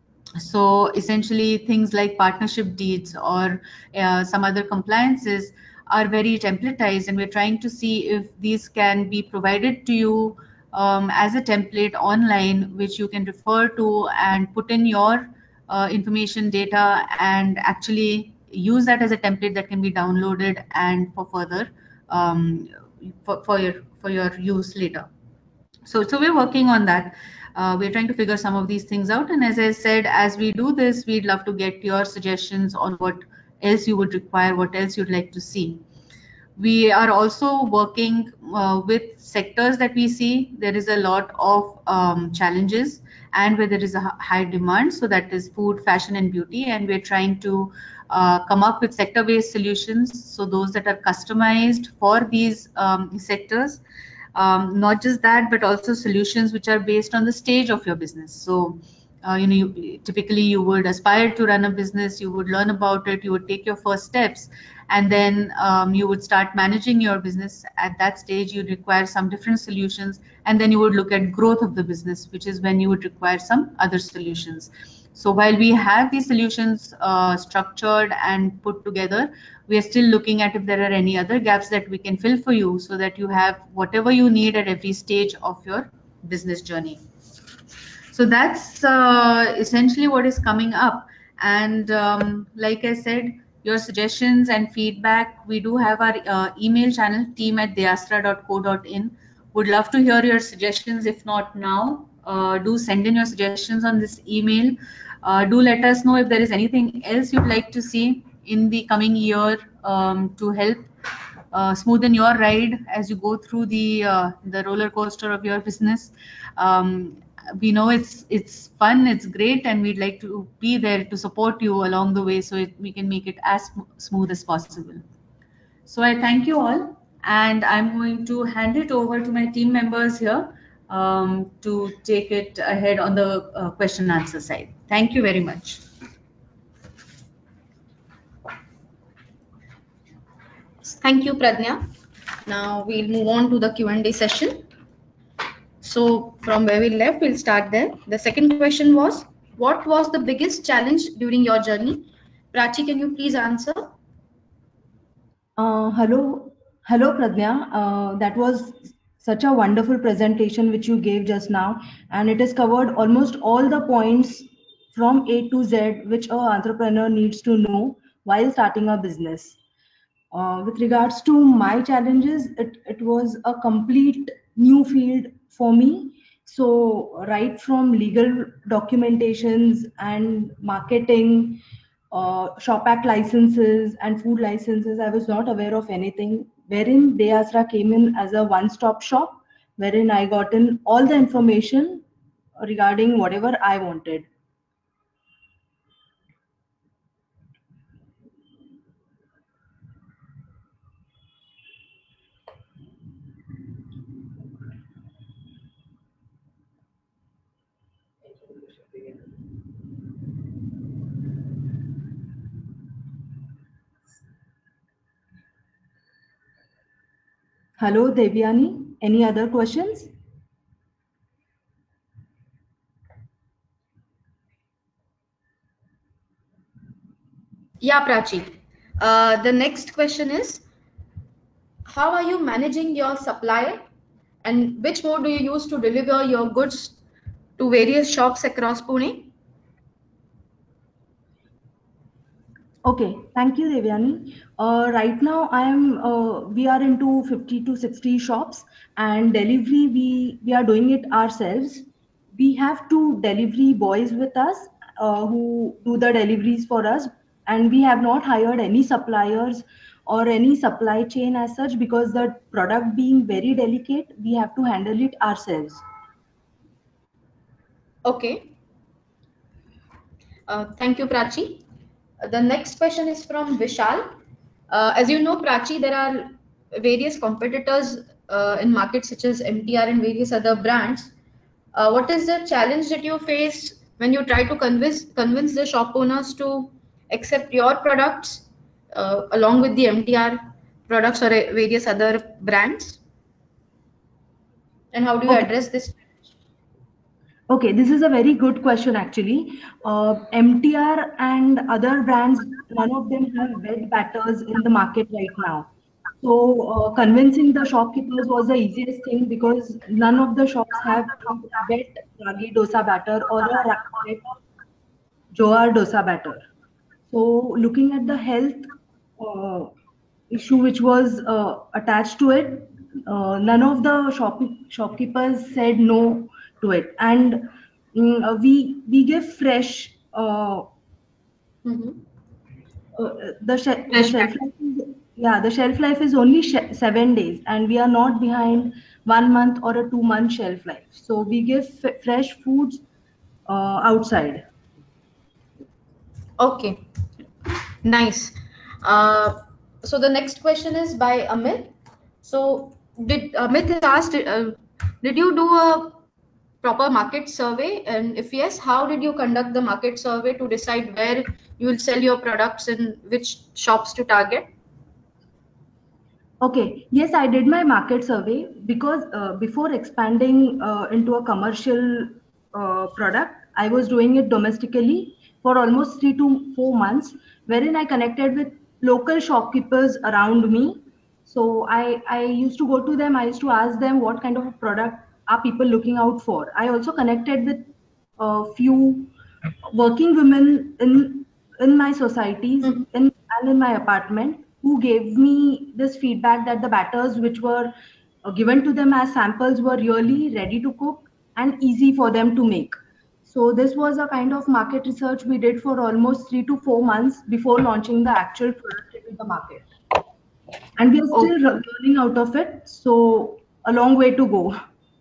So essentially things like partnership deeds or uh, some other compliances are very templatized, and we're trying to see if these can be provided to you um, as a template online, which you can refer to and put in your uh, information data and actually use that as a template that can be downloaded and for further um, for, for your for your use later. So, so we're working on that. Uh, we're trying to figure some of these things out. And as I said, as we do this, we'd love to get your suggestions on what else you would require, what else you'd like to see. We are also working uh, with sectors that we see there is a lot of um, challenges and where there is a high demand. So that is food, fashion, and beauty. And we're trying to uh, come up with sector-based solutions. So those that are customized for these um, sectors. Um, not just that, but also solutions which are based on the stage of your business. So, uh, you know, you, typically you would aspire to run a business, you would learn about it, you would take your first steps, and then um, you would start managing your business. At that stage, you'd require some different solutions, and then you would look at growth of the business, which is when you would require some other solutions. So while we have these solutions uh, structured and put together, we are still looking at if there are any other gaps that we can fill for you so that you have whatever you need at every stage of your business journey. So that's uh, essentially what is coming up. And um, like I said, your suggestions and feedback, we do have our uh, email channel, team at deasra dot co dot in. Would love to hear your suggestions. If not now, uh, do send in your suggestions on this email. Uh, do let us know if there is anything else you'd like to see in the coming year um, to help uh, smoothen your ride as you go through the uh, the roller coaster of your business. Um, we know it's it's fun, it's great, and we'd like to be there to support you along the way so it, we can make it as sm smooth as possible. So I thank you all, and I'm going to hand it over to my team members here um, to take it ahead on the uh, question and answer side. Thank you very much. Thank you, Pradnya. Now we'll move on to the Q and A session. So from where we left, we'll start there. The second question was, what was the biggest challenge during your journey? Prachi, can you please answer? Uh, hello, hello, Pradnya. Uh, that was such a wonderful presentation which you gave just now, and it has covered almost all the points from A to Z which an entrepreneur needs to know while starting a business. Uh, with regards to my challenges, it, it was a complete new field for me. So right from legal documentations and marketing, uh, shop act licenses and food licenses, I was not aware of anything, wherein deAsra came in as a one-stop shop, wherein I got in all the information regarding whatever I wanted. Hello, Devyani. Any other questions? Yeah, Prachi. Uh, the next question is, how are you managing your supply, and which mode do you use to deliver your goods to various shops across Pune? Okay, thank you, Devyani. Uh, right now, I am. Uh, we are into fifty to sixty shops, and delivery we we are doing it ourselves. We have two delivery boys with us, uh, who do the deliveries for us, and we have not hired any suppliers or any supply chain as such, because the product being very delicate, we have to handle it ourselves. Okay. Uh, thank you, Prachi. Uh, the next question is from Vishal. Uh, as you know, Prachi, there are various competitors uh, in markets such as M T R and various other brands. Uh, what is the challenge that you faced when you try to convince convince the shop owners to accept your products uh, along with the M T R products or uh, various other brands? And how do you Okay. address this? Okay, this is a very good question actually. Uh, M T R and other brands, none of them have wet batters in the market right now. So uh, convincing the shopkeepers was the easiest thing, because none of the shops have a wet ragi dosa batter or a ra- wet jowar dosa batter. So looking at the health uh, issue which was uh, attached to it, uh, none of the shop shopkeepers said no to it, and mm, uh, we we give fresh. Uh, Mhm. uh, the sh- the Fresh shelf back. life is, yeah, the shelf life is only sh- seven days, and we are not behind one month or a two month shelf life. So we give f- fresh foods uh, outside. Okay, nice. Uh, so the next question is by Amit. So did Amit has asked, uh, did you do a proper market survey? And if yes, how did you conduct the market survey to decide where you will sell your products and which shops to target? Okay, yes, I did my market survey, because uh, before expanding uh, into a commercial uh, product, I was doing it domestically for almost three to four months, wherein I connected with local shopkeepers around me. So I, I used to go to them, I used to ask them what kind of a product are people looking out for. I also connected with a few working women in in my societies Mhm. in and in my apartment, who gave me this feedback that the batters which were uh, given to them as samples were really ready to cook and easy for them to make. So this was a kind of market research we did for almost three to four months before launching the actual product into the market, and we are still Okay. re- learning out of it, so a long way to go.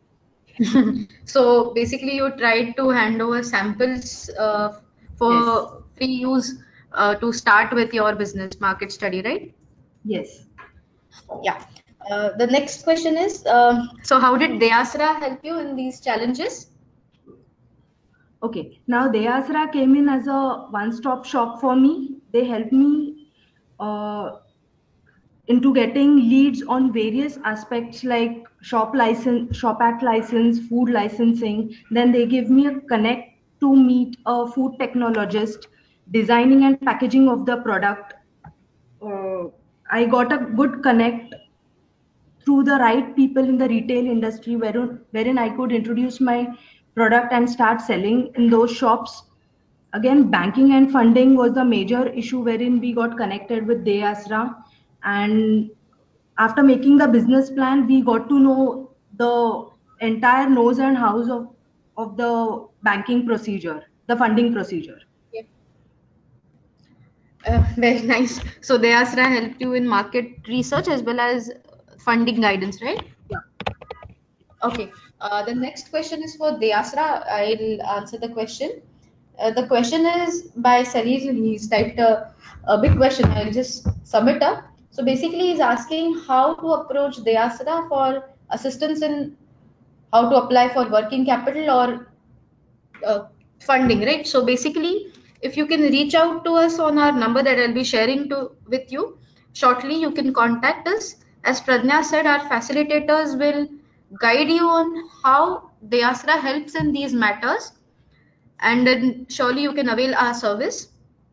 So basically, you tried to hand over samples uh, Yes, for free use uh, to start with your business market study, right? yes. Yeah. Uh, the next question is, um, so how did deAsra help you in these challenges? Okay, now deAsra came in as a one-stop shop for me. They helped me uh, into getting leads on various aspects like shop license, shop act license, food licensing. Then they give me a connect to meet a food technologist, designing and packaging of the product. Uh, I got a good connect through the right people in the retail industry, wherein, wherein I could introduce my product and start selling in those shops. Again, banking and funding was the major issue, wherein we got connected with deAsra. And after making the business plan, we got to know the entire nose and house of, of the banking procedure, the funding procedure. Yeah. Uh, very nice. So deAsra helped you in market research as well as funding guidance, right? Yeah. Okay. Uh, the next question is for deAsra. I'll answer the question. Uh, the question is by Salir. He's typed a, a big question. I'll just sum it up. So basically, he's asking how to approach deAsra for assistance in how to apply for working capital or uh, funding, right? So basically, if you can reach out to us on our number that I'll be sharing to with you shortly, you can contact us. As Pradnya said, our facilitators will guide you on how deAsra helps in these matters, and then surely you can avail our service.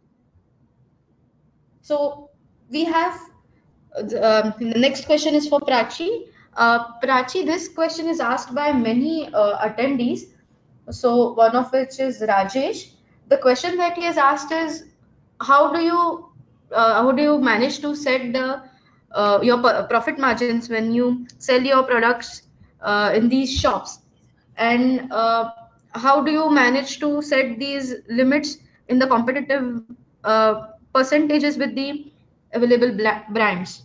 So we have uh, um, the next question is for Prachi. Uh, Prachi, this question is asked by many uh, attendees. So one of which is Rajesh. The question that he has asked is, how do you uh, how do you manage to set the uh, your p- profit margins when you sell your products uh, in these shops? And uh, how do you manage to set these limits in the competitive uh, percentages with the available brands?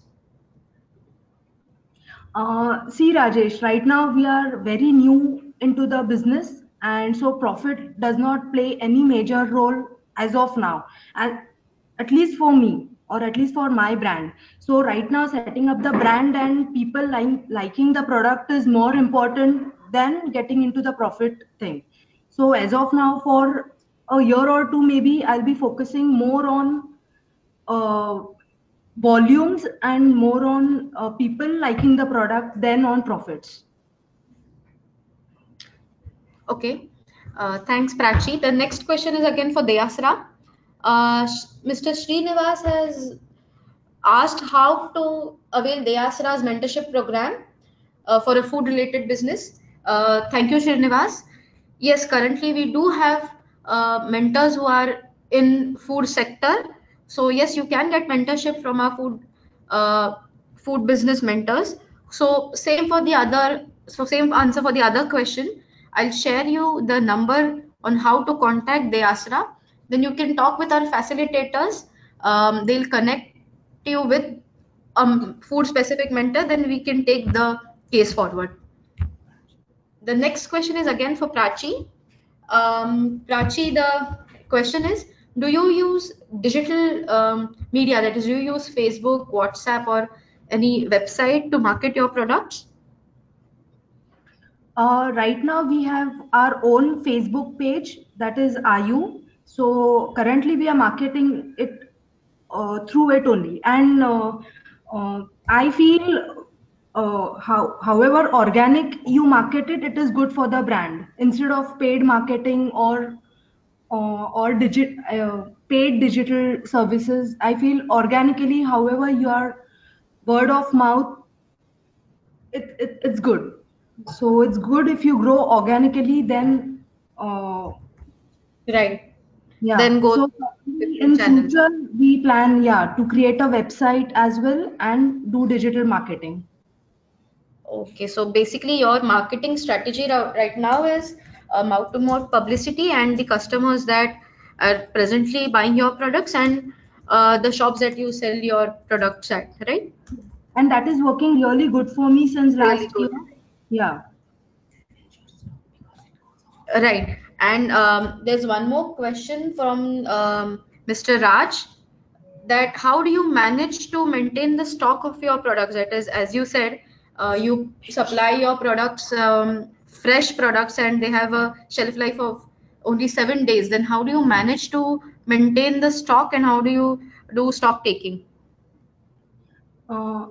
Uh, see, Rajesh, right now we are very new into the business, and so profit does not play any major role as of now, and at least for me, or at least for my brand. So right now, setting up the brand and people like, liking the product is more important than getting into the profit thing. So as of now, for a year or two, maybe I'll be focusing more on uh, volumes and more on uh, people liking the product than on profits. Okay, uh, thanks, Prachi. The next question is again for deAsra. Uh, Mister Srinivas has asked how to avail deAsra's mentorship program uh, for a food related business. Uh, thank you, Srinivas. Yes, currently we do have uh, mentors who are in food sector. So yes, you can get mentorship from our food uh, food business mentors. So same for the other. So same answer for the other question. I'll share you the number on how to contact deAsra. Then you can talk with our facilitators. Um, they'll connect you with um food specific mentor. Then we can take the case forward. The next question is again for Prachi. Um, Prachi, the question is, do you use digital um, media? That is, do you use Facebook, WhatsApp, or any website to market your products? Uh, right now, we have our own Facebook page, that is I U. So currently, we are marketing it uh, through it only. And uh, uh, I feel, uh, how, however organic you market it, it is good for the brand instead of paid marketing or uh, or digit uh, paid digital services. I feel organically, however, your word of mouth, it, it it's good. So it's good if you grow organically, then uh, Right. yeah. Then go So through probably different in channels. future we plan, yeah, to create a website as well and do digital marketing. Okay, so basically your marketing strategy ri- right now is uh, mouth to mouth publicity and the customers that are presently buying your products and uh, the shops that you sell your products at, right? And that is working really good for me since Really last year. good. Yeah. Right. And um, there's one more question from um, Mister Raj, that how do you manage to maintain the stock of your products? That is, as you said, uh, you supply your products, um, fresh products, and they have a shelf life of only seven days. Then how do you manage to maintain the stock, and how do you do stock taking? Uh,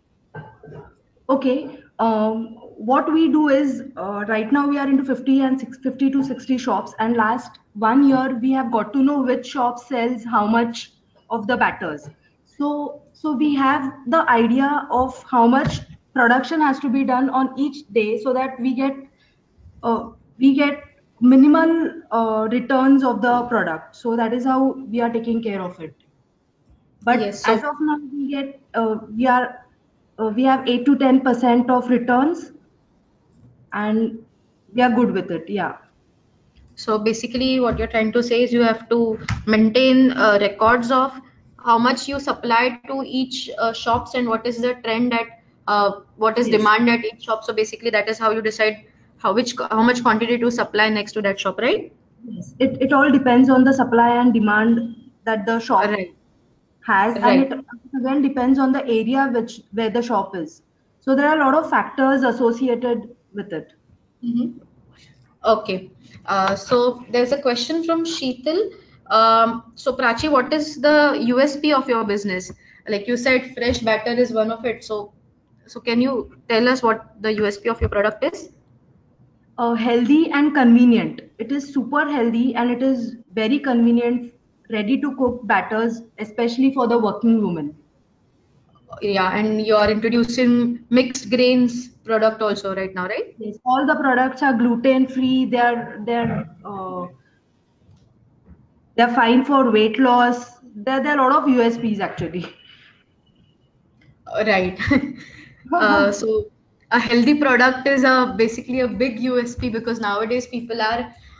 Okay. Um, what we do is, uh, right now we are into fifty and six, fifty to sixty shops, and last one year we have got to know which shop sells how much of the batters. So, so we have the idea of how much production has to be done on each day, so that we get uh, we get minimal uh, returns of the product. So that is how we are taking care of it. But Yes. as So of now, we get uh, we are uh, we have eight to ten percent of returns, and we are good with it. Yeah. So basically, what you're trying to say is you have to maintain uh, records of how much you supplied to each uh, shops and what is the trend at uh, what is Yes. demand at each shop. So basically, that is how you decide how which how much quantity to supply next to that shop, right? Yes. It it all depends on the supply and demand that the shop Right, has, and right. it again depends on the area which where the shop is. So there are a lot of factors associated with it. Mhm. Okay. Uh, so there's a question from Sheetal. Um, so Prachi, what is the U S P of your business? Like you said, fresh batter is one of it. So, so can you tell us what the U S P of your product is? Uh, healthy and convenient. It is super healthy and it is very convenient, ready to cook batters, especially for the working woman. Yeah, and you are introducing mixed grains product also right now, right? Yes, all the products are gluten free. They're they're uh, they're fine for weight loss. There there are a lot of U S Ps actually. Uh, Right. Uh, so a healthy product is a basically a big U S P because nowadays people are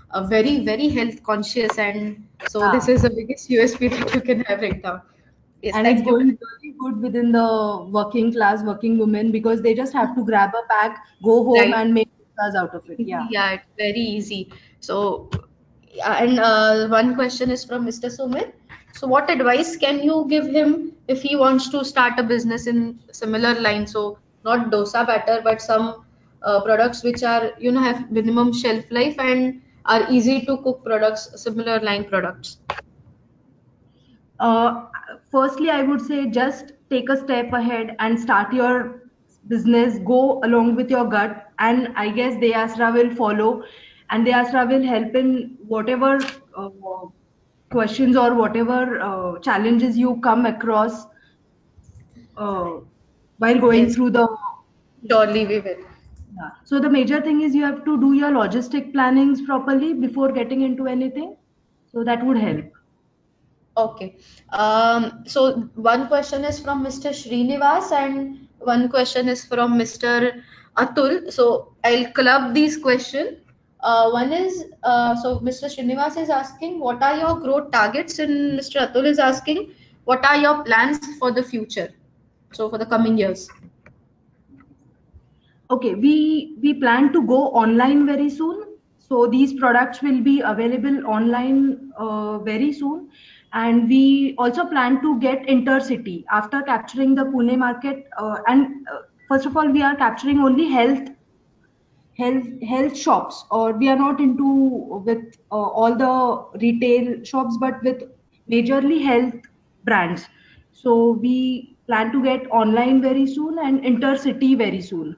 uh, very, very health conscious, and so Yeah. this is the biggest U S P that you can have right now. Yes, And it's thank you. going really good within the working class, working women, because they just have to grab a pack, go home, Right. and make pizzas out of it. Yeah. Yeah, it's very easy. So, yeah, and uh, one question is from Mister Sumit. So, what advice can you give him if he wants to start a business in similar line? So, not dosa batter, but some uh, products which are, you know, have minimum shelf life and are easy to cook products, similar line products. Uh, Firstly, I would say just take a step ahead and start your business. Go along with your gut, and I guess deAsra will follow, and deAsra will help in whatever uh, questions or whatever uh, challenges you come across uh, while going Yes, through the. surely we will. Yeah. So the major thing is you have to do your logistic plannings properly before getting into anything. So that would help. Okay. Um, so one question is from Mister Srinivas and one question is from Mister Atul. So I'll club these questions. Uh, one is uh, so Mister Srinivas is asking what are your growth targets, and Mister Atul is asking what are your plans for the future. So for the coming years. Okay, we we plan to go online very soon. So these products will be available online uh, very soon, and we also plan to get intercity after capturing the Pune market. Uh, and uh, First of all, we are capturing only health health health shops, or we are not into with uh, all the retail shops, but with majorly health brands. So we plan to get online very soon and intercity very soon.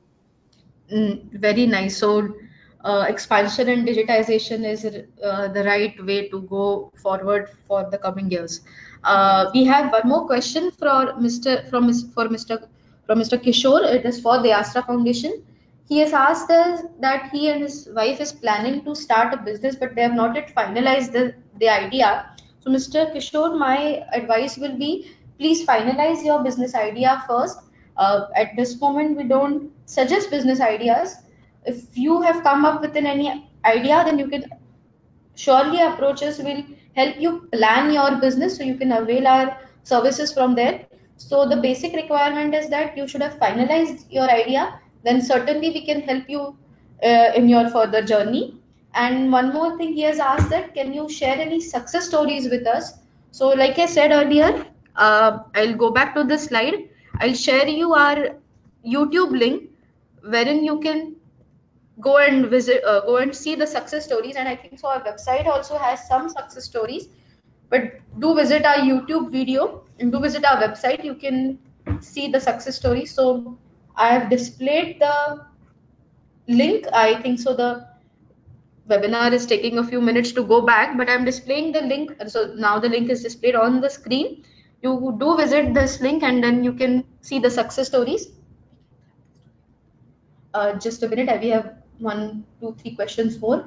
Mm, very nice. So, uh, expansion and digitization is uh, the right way to go forward for the coming years. Uh, Yes. we have one more question for Mister from Mis- for Mister from Mister Kishore. It is for the Astra Foundation. He has asked us that he and his wife is planning to start a business, but they have not yet finalized the, the idea. So, Mister Kishore, my advice will be please finalize your business idea first. Uh, at this moment, we don't suggest business ideas. If you have come up with an any idea, then you can surely approaches will help you plan your business so you can avail our services from there. So the basic requirement is that you should have finalized your idea, then certainly we can help you uh, in your further journey. And one more thing, he has asked that can you share any success stories with us? So like I said earlier, uh, I'll go back to this slide. I'll share you our YouTube link wherein you can go and visit uh, go and see the success stories, and I think so our website also has some success stories, but do visit our YouTube video and do visit our website. You can see the success stories. So I have displayed the link. I think so the webinar is taking a few minutes to go back, but I'm displaying the link. So now the link is displayed on the screen. You do visit this link and then you can see the success stories. Uh, just a minute, we have one two three questions more.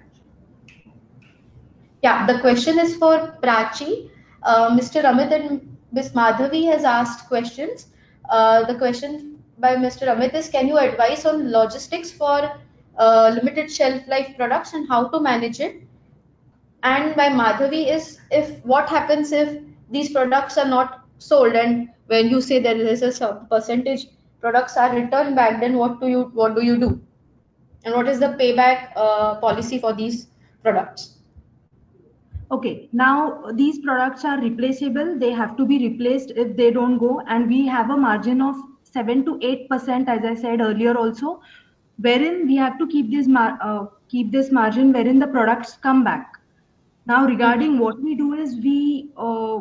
Yeah, the question is for Prachi. Uh, Mister Amit and Miss Madhavi has asked questions. Uh, the question by Mister Amit is, can you advise on logistics for uh, limited shelf life products and how to manage it? And by Madhavi is, if what happens if these products are not sold, and when you say there is a some percentage products are returned back, then what do you what do you do? And what is the payback uh, policy for these products? Okay, now these products are replaceable. They have to be replaced if they don't go, and we have a margin of seven to eight percent, as I said earlier, also, wherein we have to keep this mar- uh, keep this margin wherein the products come back. Now, Mhm. regarding what we do is we uh,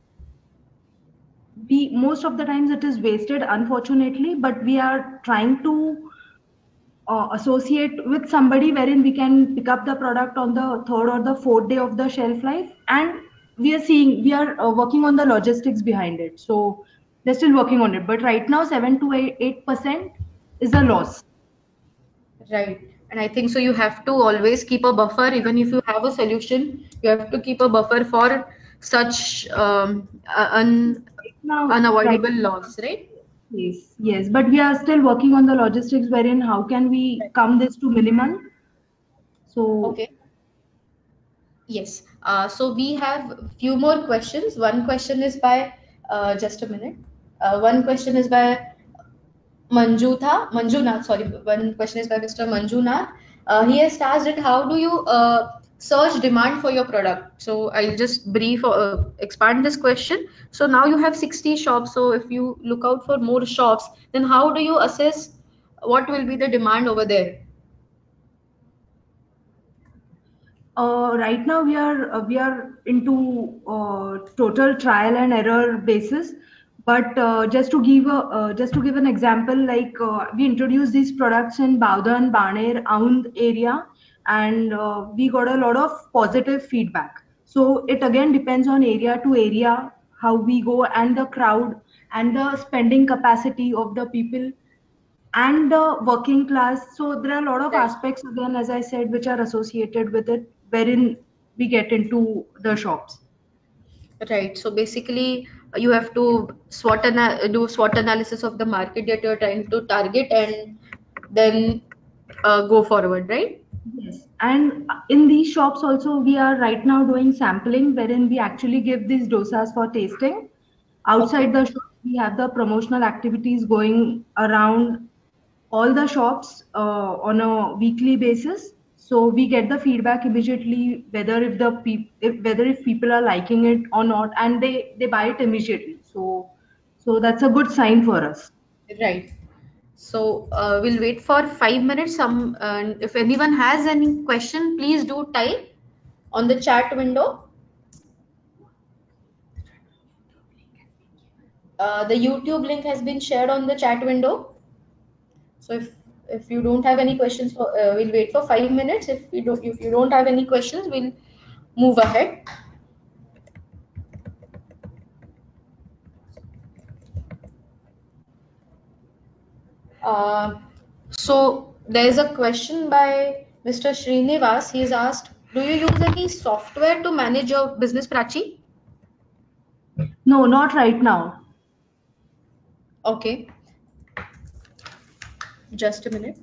we most of the times it is wasted, unfortunately, but we are trying to uh, associate with somebody wherein we can pick up the product on the third or the fourth day of the shelf life, and we are seeing we are uh, working on the logistics behind it, so they're still working on it, but right now seven to eight percent is a loss. Right. And I think so you have to always keep a buffer, even if you have a solution, you have to keep a buffer for such um, uh, un Now, right. unavoidable loss, right? Yes, yes, but we are still working on the logistics wherein how can we come this to minimal. So Okay. Yes. Uh, so we have few more questions. One question is by, uh, just a minute. Uh, one question is by Manjutha, Manjunath, sorry, one question is by Mister Manjunath. Uh, he has asked it, how do you uh, search demand for your product? So I'll just brief or uh, expand this question. So now you have sixty shops. So if you look out for more shops, then how do you assess what will be the demand over there? Uh, right now we are uh, we are into uh, total trial and error basis. But uh, just to give a uh, just to give an example, like uh, we introduced these products in Baudan, Baner, Aund area, and uh, we got a lot of positive feedback. So it again depends on area to area how we go, and the crowd and the spending capacity of the people and the working class. So there are a lot of Right. aspects again, as I said, which are associated with it, wherein we get into the shops. Right. So basically, uh, you have to SWOT ana do SWOT analysis of the market that you're trying to target, and then uh, go forward, right? Yes, and in these shops also we are right now doing sampling, wherein we actually give these dosas for tasting. Outside Okay. the shop, we have the promotional activities going around all the shops uh, on a weekly basis. So we get the feedback immediately whether if the peop- if, whether if people are liking it or not, and they they buy it immediately. So so that's a good sign for us. Right. So uh, we'll wait for five minutes. Some, and if anyone has any question, please do type on the chat window. Uh, the YouTube link has been shared on the chat window. So if if you don't have any questions, for, uh, we'll wait for five minutes. If you don't if you don't have any questions, we'll move ahead. Uh, so there's a question by Mister Srinivas. He's asked, do you use any software to manage your business, Prachi? No, not right now. Okay, just a minute.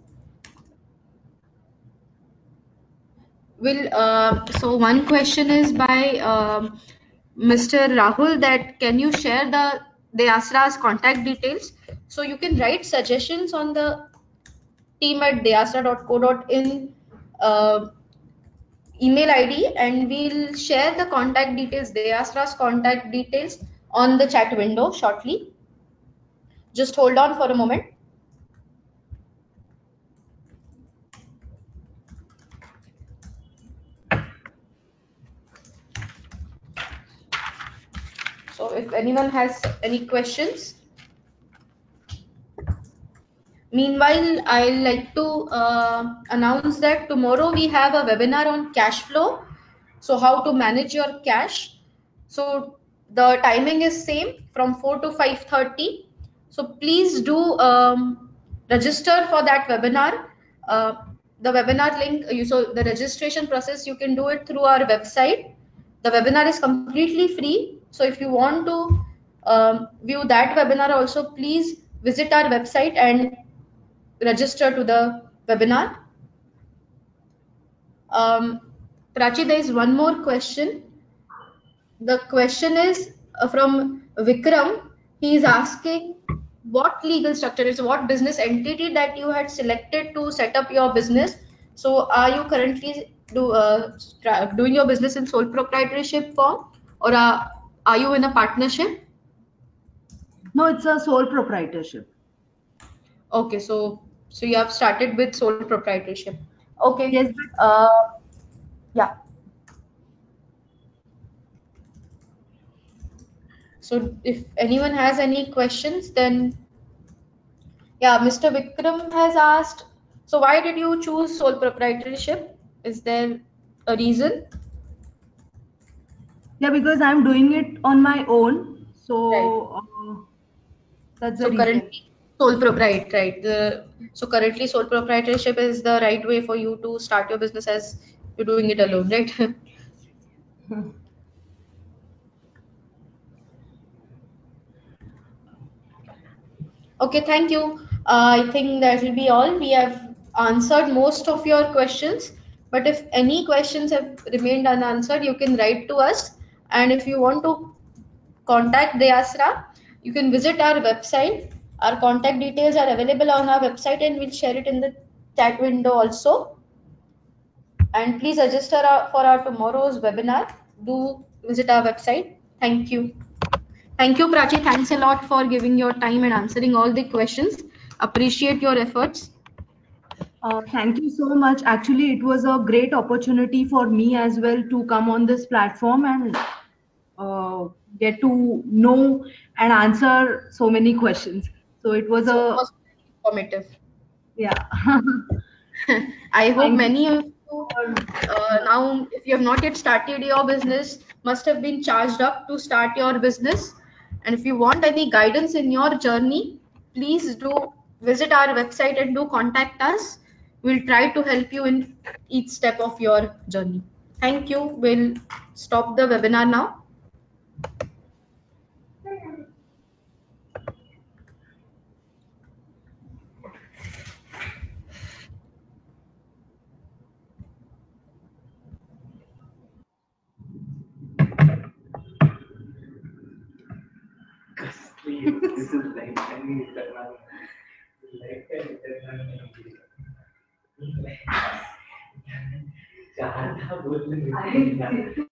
Well, uh, so one question is by um, Mister Rahul, that can you share the deAsra's contact details? So you can write suggestions on the team at deasra dot co dot in uh, email I D, and we'll share the contact details, deAsra's contact details, on the chat window shortly. Just hold on for a moment. So if anyone has any questions, meanwhile, I'd like to uh, announce that tomorrow we have a webinar on cash flow. So how to manage your cash. So the timing is same from four to five thirty. So please do um, register for that webinar. Uh, the webinar link, you so the registration process, you can do it through our website. The webinar is completely free. So if you want to um, view that webinar also, please visit our website and register to the webinar. Um, Prachi, there is one more question. The question is uh, from Vikram. He is asking what legal structure is, what business entity that you had selected to set up your business. So, are you currently do uh, doing your business in sole proprietorship form, or are, are you in a partnership? No, it's a sole proprietorship. Okay, so so you have started with sole proprietorship. Okay. Yes, but Uh, yeah. So if anyone has any questions, then yeah, Mister Vikram has asked, so why did you choose sole proprietorship? Is there a reason? yeah, because I'm doing it on my own. Right. So uh, that's the So reason. currently sole proprietorship, right? The so currently sole proprietorship is the right way for you to start your business, as you're doing it alone, right? Okay, thank you. Uh, I think that will be all. We have answered most of your questions. But if any questions have remained unanswered, you can write to us. And if you want to contact deAsra, you can visit our website. Our contact details are available on our website, and we'll share it in the chat window also. And please register our, for our tomorrow's webinar. Do visit our website. Thank you. Thank you, Prachi. Thanks a lot for giving your time and answering all the questions. Appreciate your efforts. Uh, thank you so much. Actually, it was a great opportunity for me as well to come on this platform and uh, get to know and answer so many questions. So it was So it a, was very informative. yeah. I hope Thank you many of you for, uh, now, if you have not yet started your business, must have been charged up to start your business. And if you want any guidance in your journey, please do visit our website and do contact us. We'll try to help you in each step of your journey. Thank you. We'll stop the webinar now. This is like any like